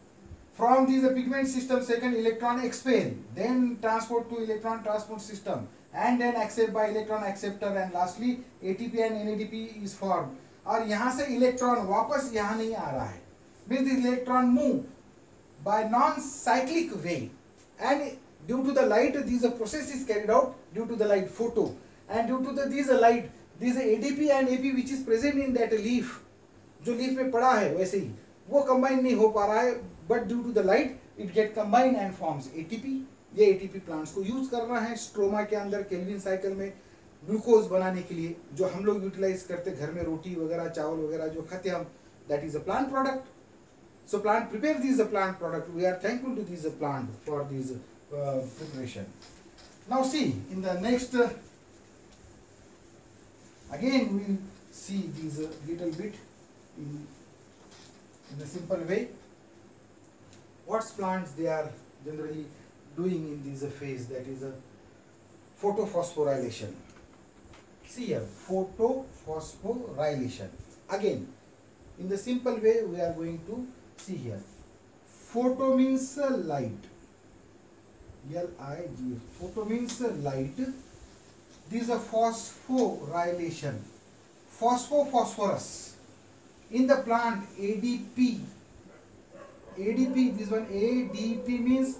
From this pigment system, second electron expel, then transport to electron transport system, and then accept by electron acceptor, and lastly ATP and NADP is formed. और यहाँ से electron वापस यहाँ नहीं आ रहा है, means the electron move by non-cyclic way, and due to the light this process is carried out due to the light photo, and due to the this light, this ADP and AP which is present in that leaf, जो leaf में पड़ा है वैसे ही वो combine नहीं हो पा रहा है, but due to the light it get combine and forms ATP. ये एटीपी प्लांट्स को यूज करना है स्ट्रोमा के अंदर केल्विन साइकिल में ग्लूकोज बनाने के लिए, जो हम लोग यूटिलाइज करते घर में रोटी वगैरह चावल वगैरह जो खाते हम, that is a plant product. So plant prepare this plant product. We are thankful to this plant for this preparation. Now see in the next again we will see these little bit in a simple way what plants they are generally doing in this phase, that is a photophosphorylation. See here, photophosphorylation. Again in the simple way we are going to see here. Photo means light, L-I-G. Photo means light. This is a phosphorylation. Phosphorus. In the plant, ADP. ADP, this one ADP means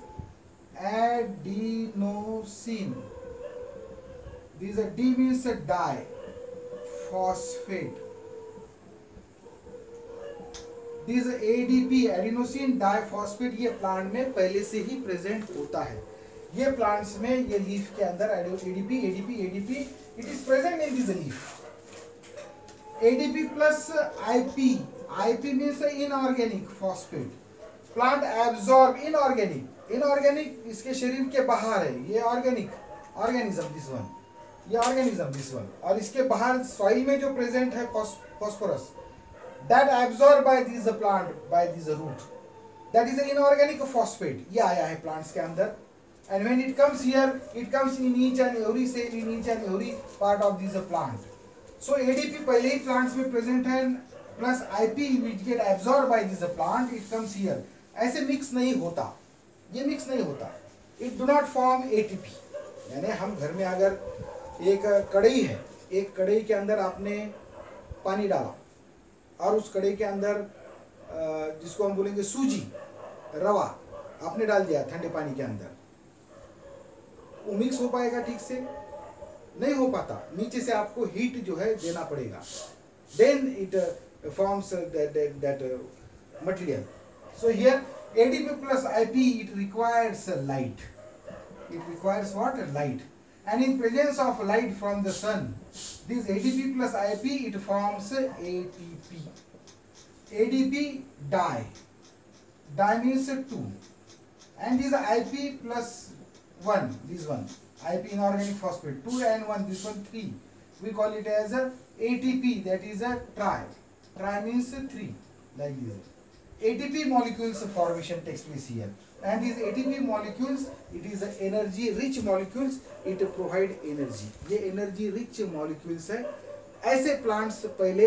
adenosine. This is a D means a diphosphate. This is ADP, adenosine diphosphate. ये plant में पहले से ही present होता है. ये plants में ये leaf के अंदर ADP it is present in this leaf. ADP plus IP means inorganic phosphate. Plant absorb inorganic इसके शरीर के बाहर है, ये organism this one, ये organism this one, और इसके बाहर soil में जो present है phosphorus, that absorbed by this plant by this root, that is an inorganic phosphate. ये आया है plants के अंदर. And when it comes here, it comes in each and every cell, in each and every part of this plant. So ADP पहले ही plants में present है, plus IP which get absorbed by this plant, it comes here. ऐसे mix नहीं होता, ये mix नहीं होता. It do not form ATP. यानी हम घर में अगर एक कढ़ाई है, एक कढ़ाई के अंदर आपने पानी डाला और उस कढ़ाई के अंदर जिसको हम बोलेंगे सूजी, रवा आपने डाल दिया ठंडे पानी के अंदर, वो मिक्स हो पाएगा ठीक से? नहीं हो पाता. नीचे से आपको हीट जो है देना पड़ेगा. Then it forms that material. So here ADP plus IP, it requires light. It requires what? Light. And in presence of light from the sun, this ADP plus IP, it forms ATP. ADP di. Di means 2. And this IP plus 1, this one, IP inorganic phosphate, 2 and 1, this one 3. We call it as a ATP, that is a tri. Tri means 3, like this. ATP molecules formation takes place here. And these ATP molecules, it is a energy rich molecules, it provide energy. ये energy rich molecules है. ऐसे plants पहले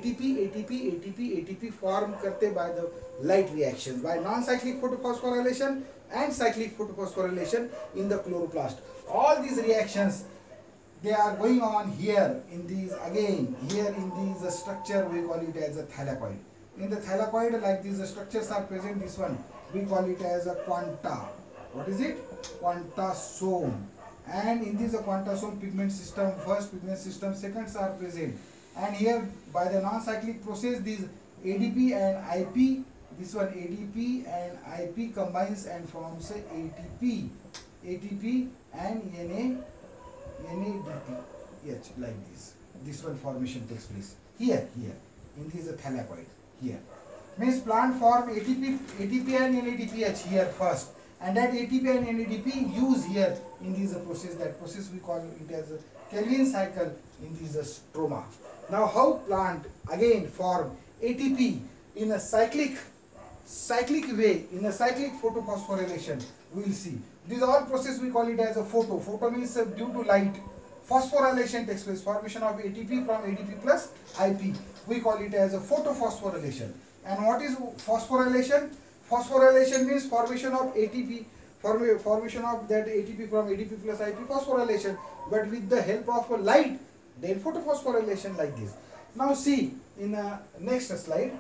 ATP form करते by the light reactions, by non-cyclic photophosphorylation and cyclic photophosphorylation in the chloroplast. All these reactions, they are going on here in these, again here in these structure we call it as a thylakoid. In the thylakoid, like these structures are present, this one we call it as a quanta. What is it? Quantasome. And in this quantasome pigment system, first pigment system, seconds are present. And here by the non-cyclic process, these ADP and IP, this one ADP and IP combines and forms ATP. ATP and NADP. Yes, like this. This one formation takes place. Here, in this thylakoid. Here. Means plant form ATP and NADPH here first. And that ATP and NADP use here in this process. That process we call it as a Calvin cycle in this stroma. Now how plant again form ATP in a cyclic way, in a cyclic photophosphorylation, we will see. This all process we call it as a photo. Photo means due to light. Phosphorylation takes place, formation of ATP from ADP plus IP. We call it as a photophosphorylation. And what is phosphorylation? Phosphorylation means formation of ATP, formation of that ATP from ADP plus IP, phosphorylation. But with the help of light, then photophosphorylation like this. Now see in next slide.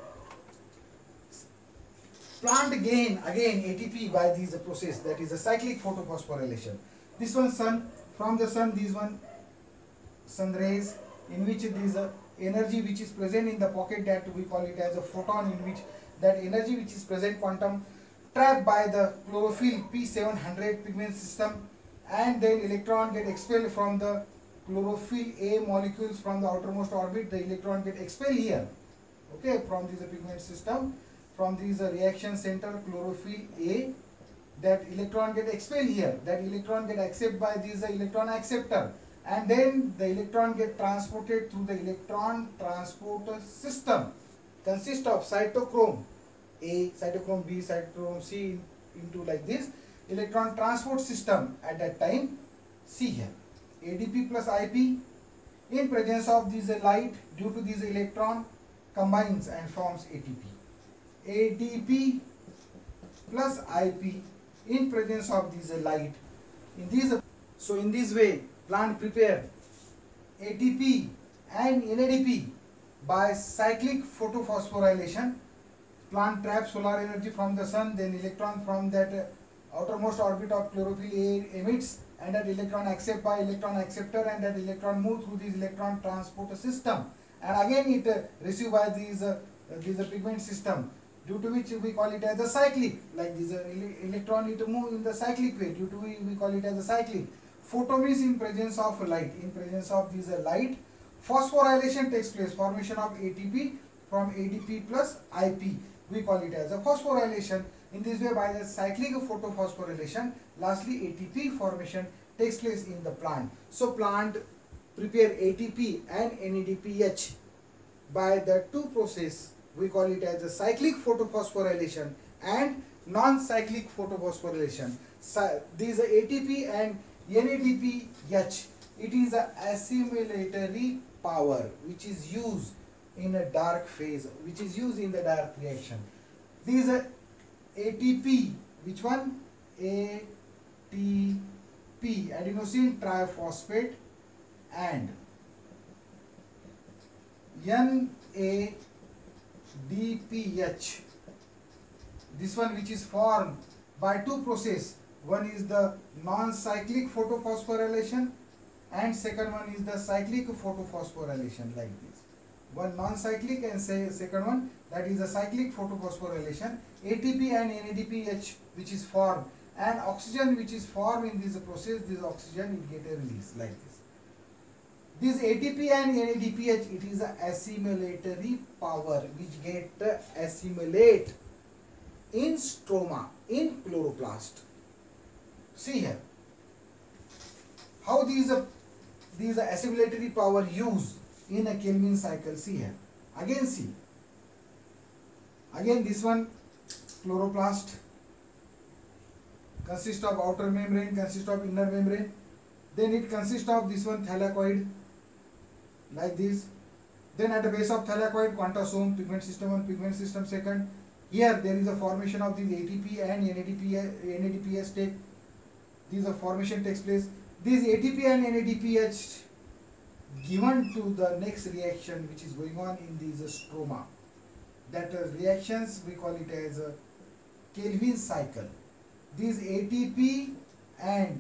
Plant gain again ATP by this process, that is a cyclic photophosphorylation. This one sun, from the sun, this one sun rays, in which there is a energy which is present in the pocket, that we call it as a photon, in which that energy which is present quantum trapped by the chlorophyll P700 pigment system, and then electron get expelled from the chlorophyll A molecules from the outermost orbit. The electron get expelled here, okay, from this pigment system, from this reaction center chlorophyll A. That electron get expelled here, that electron get accepted by this electron acceptor, and then the electron get transported through the electron transport system, consists of cytochrome A, cytochrome B, cytochrome C into like this electron transport system. At that time, see here, ADP plus IP in presence of this light, due to this electron combines and forms ATP. ADP plus IP in presence of this light. So in this way, plant prepare ATP and NADP by cyclic photophosphorylation. Plant traps solar energy from the sun, then electron from that outermost orbit of chlorophyll A emits, and that electron accept by electron acceptor, and that electron move through this electron transport system, and again it receive by these pigment system, due to which we call it as a cyclic. Like this electron it move in the cyclic way, due to we call it as a cyclic. Photo means in presence of light. In presence of this light, phosphorylation takes place, formation of ATP from ADP plus IP. We call it as a phosphorylation. In this way, by the cyclic photophosphorylation, lastly ATP formation takes place in the plant. So plant prepare ATP and NADPH by the two process. We call it as a cyclic photophosphorylation and non-cyclic photophosphorylation. So these ATP and NADPH, it is a assimilatory power which is used in a dark phase, which is used in the dark reaction. These are ATP, which one? ATP, adenosine triphosphate, and NADPH. This one which is formed by two processes. One is the non-cyclic photophosphorylation and second one is the cyclic photophosphorylation, like this. One non-cyclic and second one, that is the cyclic photophosphorylation. ATP and NADPH which is formed, and oxygen which is formed in this process, this oxygen it get a release like this. This ATP and NADPH, it is a assimilatory power which get assimilate in stroma, in chloroplast. See here how these assimilatory power used in a Kelvin cycle. See here again, see again, this one chloroplast consists of outer membrane, consists of inner membrane, then it consists of this one thylakoid like this, then at the base of thylakoid quantosome, pigment system 1, pigment system 2. Here there is a formation of this ATP and NADPH take. This formation takes place. This ATP and NADPH given to the next reaction which is going on in this stroma. That reactions we call it as a Kelvin cycle. This ATP and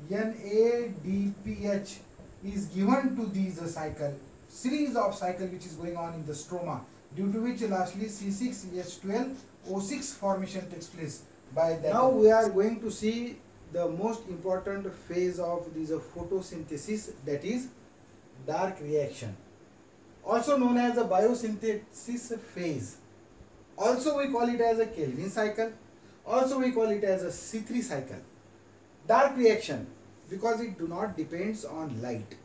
NADPH is given to this cycle, series of cycle which is going on in the stroma, due to which lastly C6H12O6 formation takes place by that. Now we are going to see the most important phase of this photosynthesis, that is dark reaction, also known as a biosynthesis phase. Also we call it as a Kelvin cycle, also we call it as a C3 cycle. Dark reaction because it do not depends on light,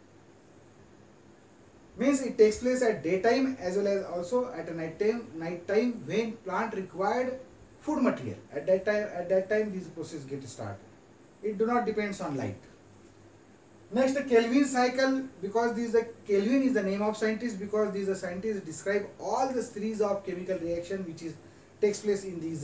means it takes place at daytime as well as also at a night time when plant required food material. At that time this process gets started. It do not depends on light. Next, Kelvin cycle, because this Kelvin is the name of scientist, because these scientists describe all the series of chemical reaction which takes place in these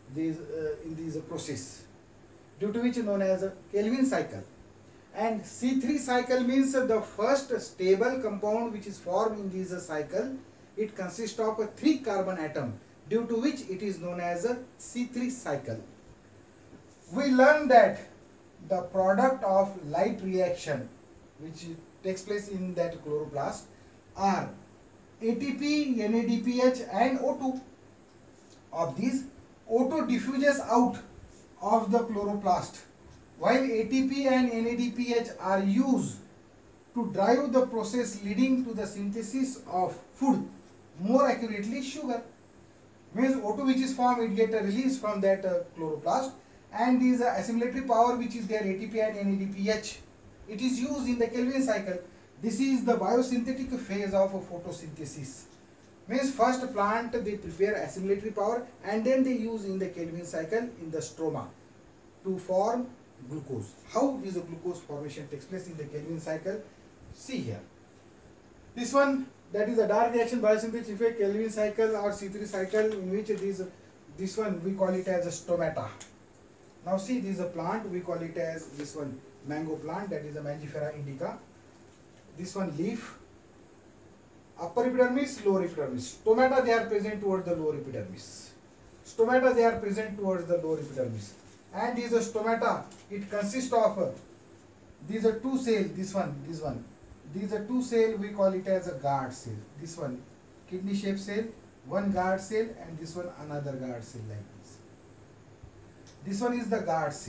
in these process, due to which known as Kelvin cycle. And C3 cycle means the first stable compound which is formed in this cycle. It consists of 3 carbon atom, due to which it is known as a C3 cycle. We learned that the product of light reaction which takes place in that chloroplast are ATP, NADPH and O2. Of these, O2 diffuses out of the chloroplast, while ATP and NADPH are used to drive the process leading to the synthesis of food, more accurately sugar. Means O2 which is formed, it get released from that chloroplast, and this assimilatory power which is there, ATP and NADPH, it is used in the Kelvin cycle. This is the biosynthetic phase of photosynthesis. Means first plant they prepare assimilatory power and then they use in the Kelvin cycle in the stroma to form glucose. How is the glucose formation takes place in the Kelvin cycle? See here. This one, that is a dark reaction biosynthetic effect, Kelvin cycle or C3 cycle, in which this one we call it as a stomata. Now see, this is a plant, we call it as this one mango plant, that is a Mangifera indica. This one leaf, upper epidermis, lower epidermis. Stomata they are present towards the lower epidermis. Stomata they are present towards the lower epidermis. And this is a stomata, it consists of these are 2 cells, this one. These are 2 cells, we call it as a guard cell. This one kidney shaped cell, one guard cell, and this one another guard cell like this. This one is the guard cell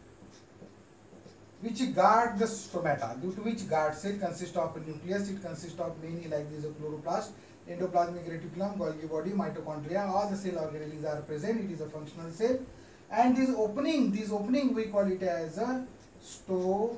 which guard the stomata, due to which guard cell consists of a nucleus. It consists of many like this chloroplast, endoplasmic reticulum, Golgi body, mitochondria. All the cell organelles are present. It is a functional cell. And this opening we call it as a stomata.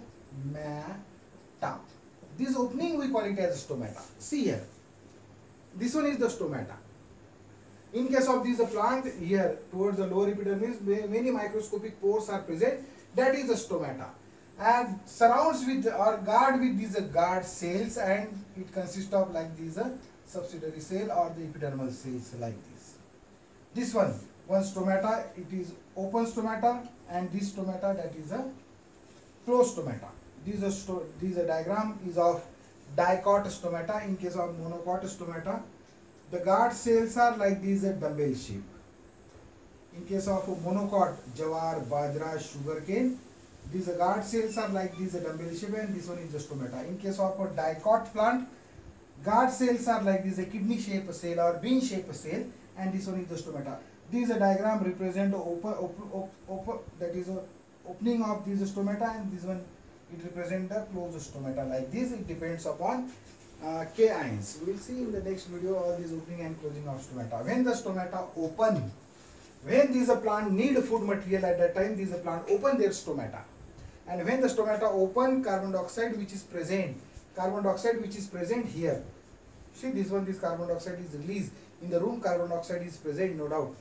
This opening we call it as stomata. See here, this one is the stomata. In case of this plant, here towards the lower epidermis, many microscopic pores are present. That is the stomata, and surrounds with or guard with these guard cells, and it consists of like these subsidiary cell or the epidermal cells like this. This one stomata, it is open stomata, and this stomata, that is a closed stomata. This diagram is of dicot stomata. In case of monocot stomata, the guard cells are like these dumbbell shape. In case of monocot, jawar, bajra, sugarcane, these guard cells are like these dumbbell shape, and this one is the stomata. In case of a dicot plant, guard cells are like this kidney shaped cell or bean shaped cell, and this one is the stomata. This diagram represent that is a opening of this stomata, and this one it represents the closed stomata like this. It depends upon K ions. We will see in the next video all these opening and closing of stomata. When the stomata open, when these plant need food material, at that time these plant open their stomata, and when the stomata open, carbon dioxide which is present here. See this one, this carbon dioxide is released in the room. Carbon dioxide is present, no doubt.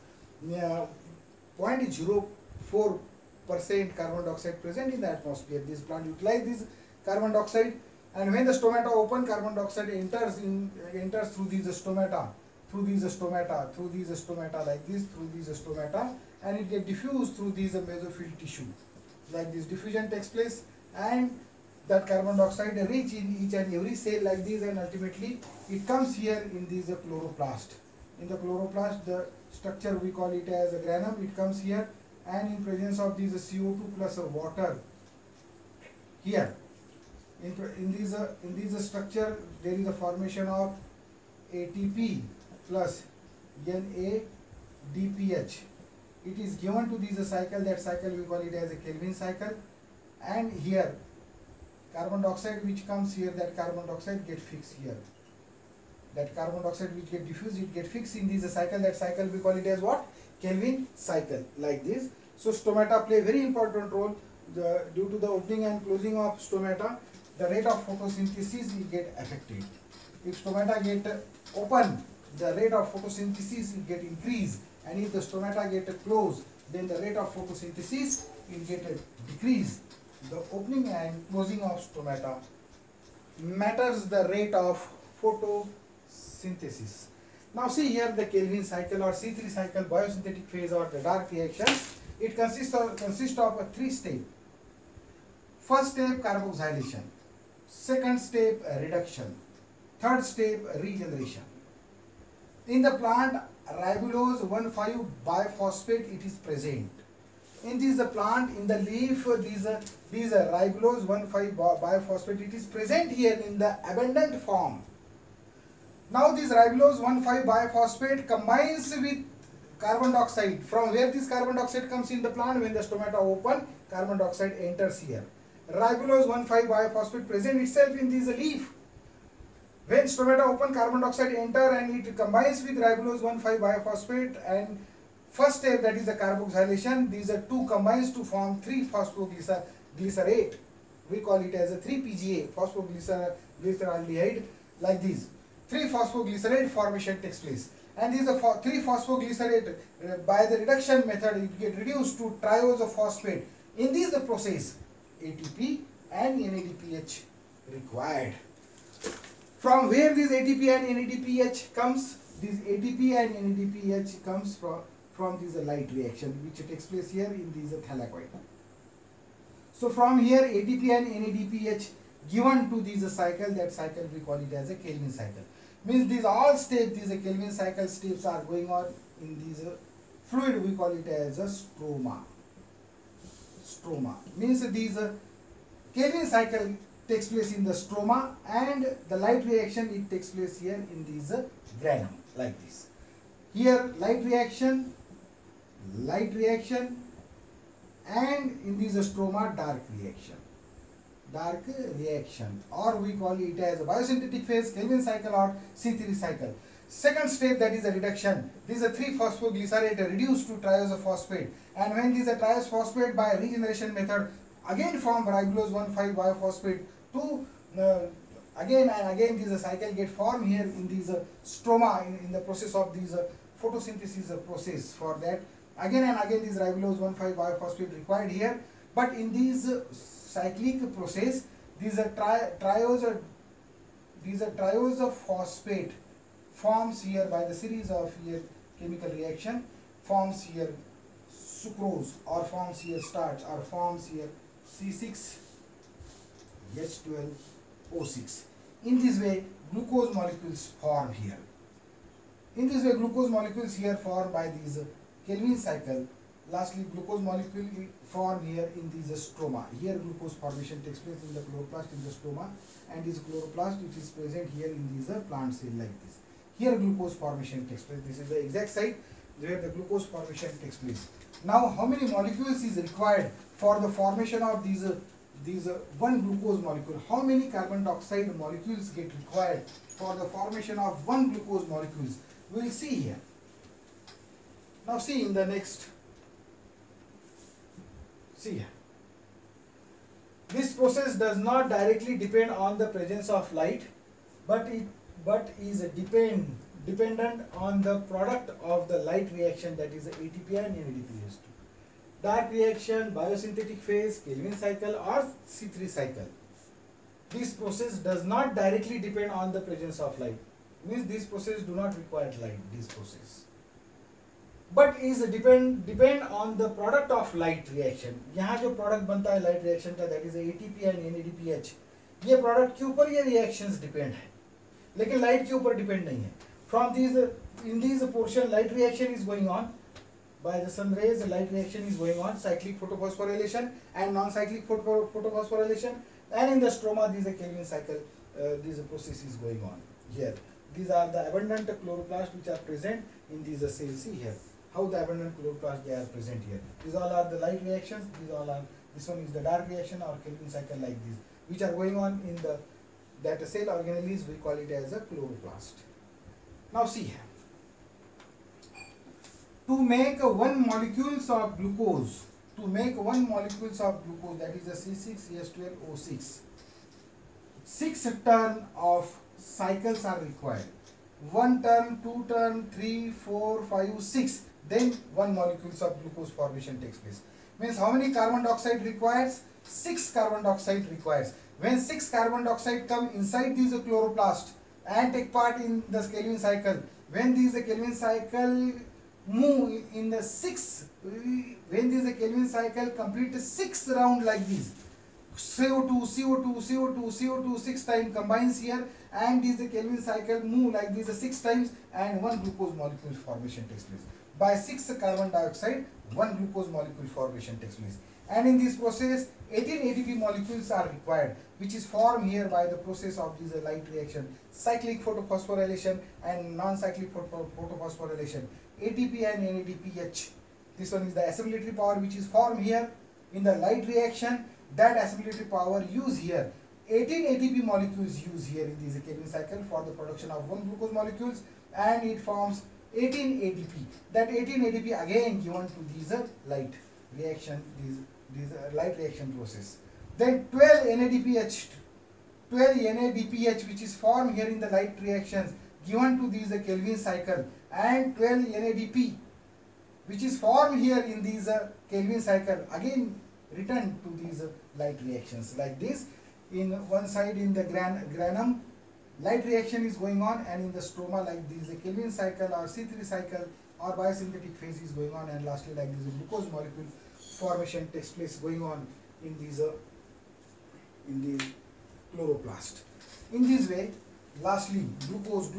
0.04% carbon dioxide present in the atmosphere. This plant utilize this carbon dioxide, and when the stomata open, carbon dioxide enters through these stomata like this, through these stomata, and it gets diffused through these mesophyll tissue. Like this diffusion takes place, and that carbon dioxide reach in each and every cell like this, and ultimately it comes here in this chloroplast. In the chloroplast, the structure we call it as a granum. It comes here, and in presence of this CO2 plus water here, in this structure there is a formation of ATP plus NADPH. It is given to this cycle. That cycle we call it as a Kelvin cycle, and here carbon dioxide which comes here, that carbon dioxide get fixed here. That carbon dioxide which get diffused, it get fixed in this cycle. That cycle we call it as what? Kelvin cycle like this. So stomata play very important role. Due to the opening and closing of stomata, the rate of photosynthesis will get affected. If stomata get open, the rate of photosynthesis will get increased, and if the stomata get closed, then the rate of photosynthesis will get decreased. The opening and closing of stomata matters the rate of photosynthesis. Now see here the Calvin cycle or C3 cycle, biosynthetic phase or the dark reaction. It consists of a 3-step. First step carboxylation, second step reduction, third step regeneration. In the plant ribulose 1,5 biphosphate it is present. In this plant, in the leaf, these ribulose 1,5 biphosphate it is present here in the abundant form. Now this ribulose 1,5 biphosphate combines with carbon dioxide. From where this carbon dioxide comes in the plant? When the stomata open, carbon dioxide enters here. Ribulose 1,5 biphosphate present itself in this leaf. When stomata open, carbon dioxide enter and it combines with ribulose 1,5 biphosphate, and first step, that is the carboxylation, these are two combines to form 3-phosphoglycerate. We call it as a 3-PGA, phosphoglyceraldehyde, like this. 3-phosphoglycerate formation takes place. And this 3-phosphoglycerate by the reduction method it get reduced to triose-phosphate. In this process, ATP and NADPH required. From where this ATP and NADPH comes? This ATP and NADPH comes from this light reaction which takes place here in this thylakoid. So from here ATP and NADPH given to this cycle, that cycle we call it as a Calvin cycle. Means these all steps, these Calvin cycle steps are going on in this fluid, we call it as a stroma. Stroma means these Calvin cycle takes place in the stroma, and the light reaction it takes place here in this granum, like this. Here light reaction, and in this stroma dark reaction, or we call it as a biosynthetic phase, Calvin cycle or C3 cycle. Second step, that is a reduction. This is a 3-phosphoglycerate reduced to triose-phosphate, and when this is a triose-phosphate by regeneration method again form ribulose 1,5 biphosphate to again and again this cycle get formed here in this stroma in the process of this photosynthesis process. For that again and again this ribulose 1,5 biphosphate required here, but in this cyclic process these triose-phosphate forms here by the series of here chemical reaction, forms here sucrose, or forms here starch, or forms here C6H12O6. In this way glucose molecules form here. In this way glucose molecules here form by these Calvin cycle. Lastly glucose molecule form here in this stroma. Here glucose formation takes place in the chloroplast in the stroma, and this chloroplast which is present here in this plant cell like this. Here glucose formation takes place. This is the exact site where the glucose formation takes place. Now how many molecules is required for the formation of these one glucose molecule? How many carbon dioxide molecules get required for the formation of one glucose molecules? We will see here. Now see in the next. See here. This process does not directly depend on the presence of light, but is dependent on the product of the light reaction, that is the ATP and NADPH. Dark reaction, biosynthetic phase, Calvin cycle or C3 cycle. This process does not directly depend on the presence of light. Means this process do not require light, this process. But is depend on the product of light reaction. यहाँ जो product बनता है light reaction का, that is ATP and NADPH, ये product के ऊपर ये reactions depend है, लेकिन light के ऊपर depend नहीं है. From these in this portion light reaction is going on by the sun rays. Light reaction is going on, cyclic photophosphorylation and non-cyclic photophosphorylation, and in the stroma this is a Calvin cycle. This process is going on here. These are the abundant chloroplasts which are present in these cells. See here how the abundant chloroplasts they are present here. These all are the light reactions. These all are. This one is the dark reaction or Calvin cycle like this, which are going on in the that cell organelles. We call it as a chloroplast. Now see here. To make one molecules of glucose, that is a C6H12O6, 6 turn of cycles are required. 1 turn, 2 turn, 3, 4, 5, 6. Then 1 molecules of glucose formation takes place. Means how many carbon dioxide requires? 6 carbon dioxide requires. When 6 carbon dioxide come inside this chloroplast and take part in the Calvin cycle, when these Kelvin cycle move in the when these Kelvin cycle complete 6 round like this, CO2, CO2, CO2, CO2 6 times combines here, and this Kelvin cycle move like this 6 times, and one glucose molecule formation takes place. By 6 carbon dioxide, one glucose molecule formation takes place. And in this process, 18 ATP molecules are required, which is formed here by the process of this light reaction, cyclic photophosphorylation and non-cyclic photophosphorylation, ATP and NADPH. This one is the assimilatory power which is formed here in the light reaction. That assimilatory power used here. 18 ATP molecules used here in this Kelvin cycle for the production of one glucose molecules, and it forms 18 ATP. That 18 ATP again given to this light reaction, this light reaction process. Then 12 NADPH which is formed here in the light reactions given to this Kelvin cycle, and 12 NADP which is formed here in this Kelvin cycle again return to these light reactions like this. In one side in the granum light reaction is going on, and in the stroma like this the Kelvin cycle or C3 cycle or biosynthetic phase is going on, and lastly like this glucose molecule formation takes place going on in the chloroplast. In this way, lastly glucose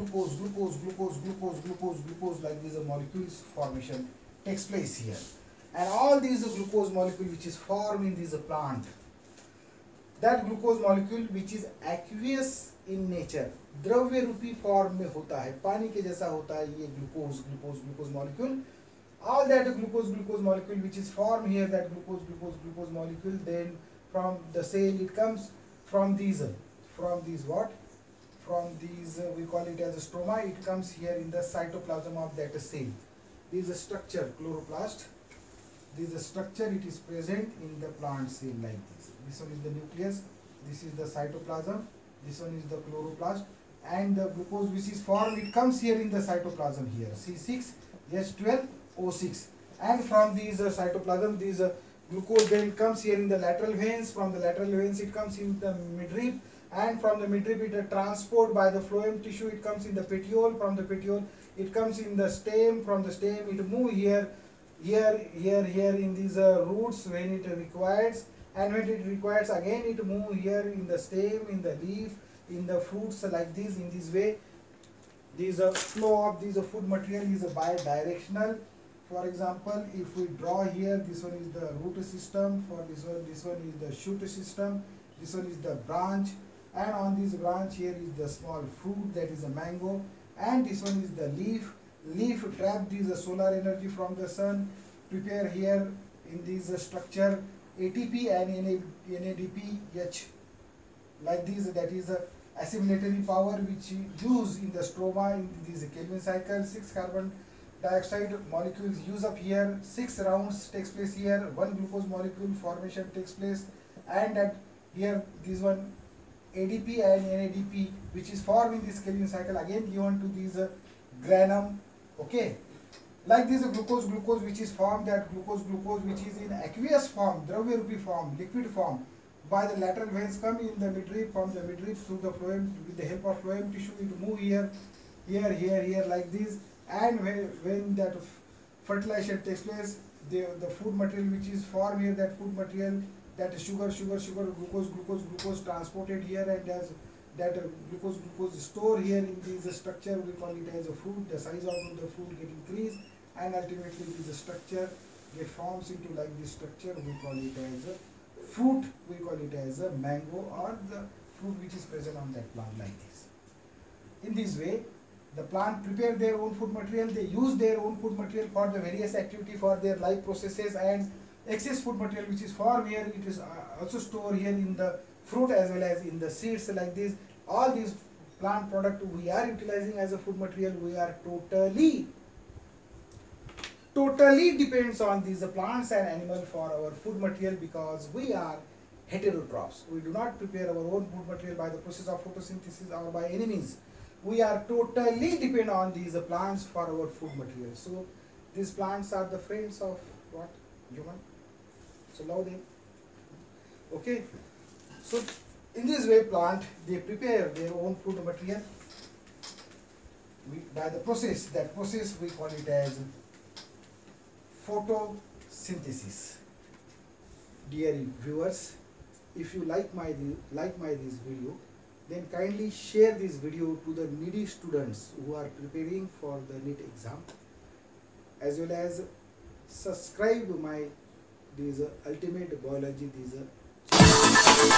like these molecules formation takes place here, and all these glucose molecule which is formed in this plant, that glucose molecule which is aqueous in nature, द्रव्य रूपी form में होता है, पानी के जैसा होता है ये glucose molecule. All that glucose molecule which is formed here, that glucose molecule, then from the cell it comes from these we call it as a stroma. It comes here in the cytoplasm of that cell. This is a structure, chloroplast. This is a structure, it is present in the plant cell like this. This one is the nucleus, this is the cytoplasm, this one is the chloroplast, and the glucose which is formed, it comes here in the cytoplasm here, C6H12O6, and from these cytoplasm, this glucose then comes here in the lateral veins. From the lateral veins it comes in the midrib, and from the midrib it is transported by the phloem tissue, it comes in the petiole. From the petiole it comes in the stem. From the stem it moves here in these roots when it requires, and when it requires again it moves here in the stem, in the leaf, in the fruits like this. In this way, this flow of this food material is bidirectional. For example, if we draw here, this one is the root system, for this one is the shoot system, this one is the branch, and on this branch here is the small fruit, that is a mango, and this one is the leaf. Leaf trap this solar energy from the sun, prepare here in this structure ATP and NADPH like this, that is assimilatory power which use in the stroma in this Kelvin cycle. 6 carbon dioxide molecules use up here, 6 rounds takes place here, one glucose molecule formation takes place, and that here this one ADP and NADP which is formed in this Kelvin cycle again given to this granum. Okay, like this glucose which is formed, that glucose which is in aqueous form, द्रव्य रूपी form, liquid form, by the lateral veins come in the midrib. From the midrib through the phloem, with the help of phloem tissue it move here like this, and when that fertilization takes place, the food material which is formed here, that food material, that sugar, glucose transported here, and as that glucose store here in this structure, we call it as a fruit. The size of the fruit get increased, and ultimately this structure get forms into like this structure. We call it as a fruit, we call it as a mango, or the fruit which is present on that plant like this. In this way, the plant prepare their own food material, they use their own food material for the various activity for their life processes, and excess food material which is formed here, it is also stored here in the fruit as well as in the seeds like this. All these plant product we are utilizing as a food material. We are totally depends on these plants and animal for our food material, because we are heterotrophs. We do not prepare our own food material by the process of photosynthesis or by any means. We are totally depend on these plants for our food material. So these plants are the friends of what? Human. So love them. Okay. So in this way, plant they prepare their own food material. by the process, that process we call it as photosynthesis. Dear viewers, if you like this video, then kindly share this video to the needy students who are preparing for the NEET exam, as well as subscribe my this ultimate biology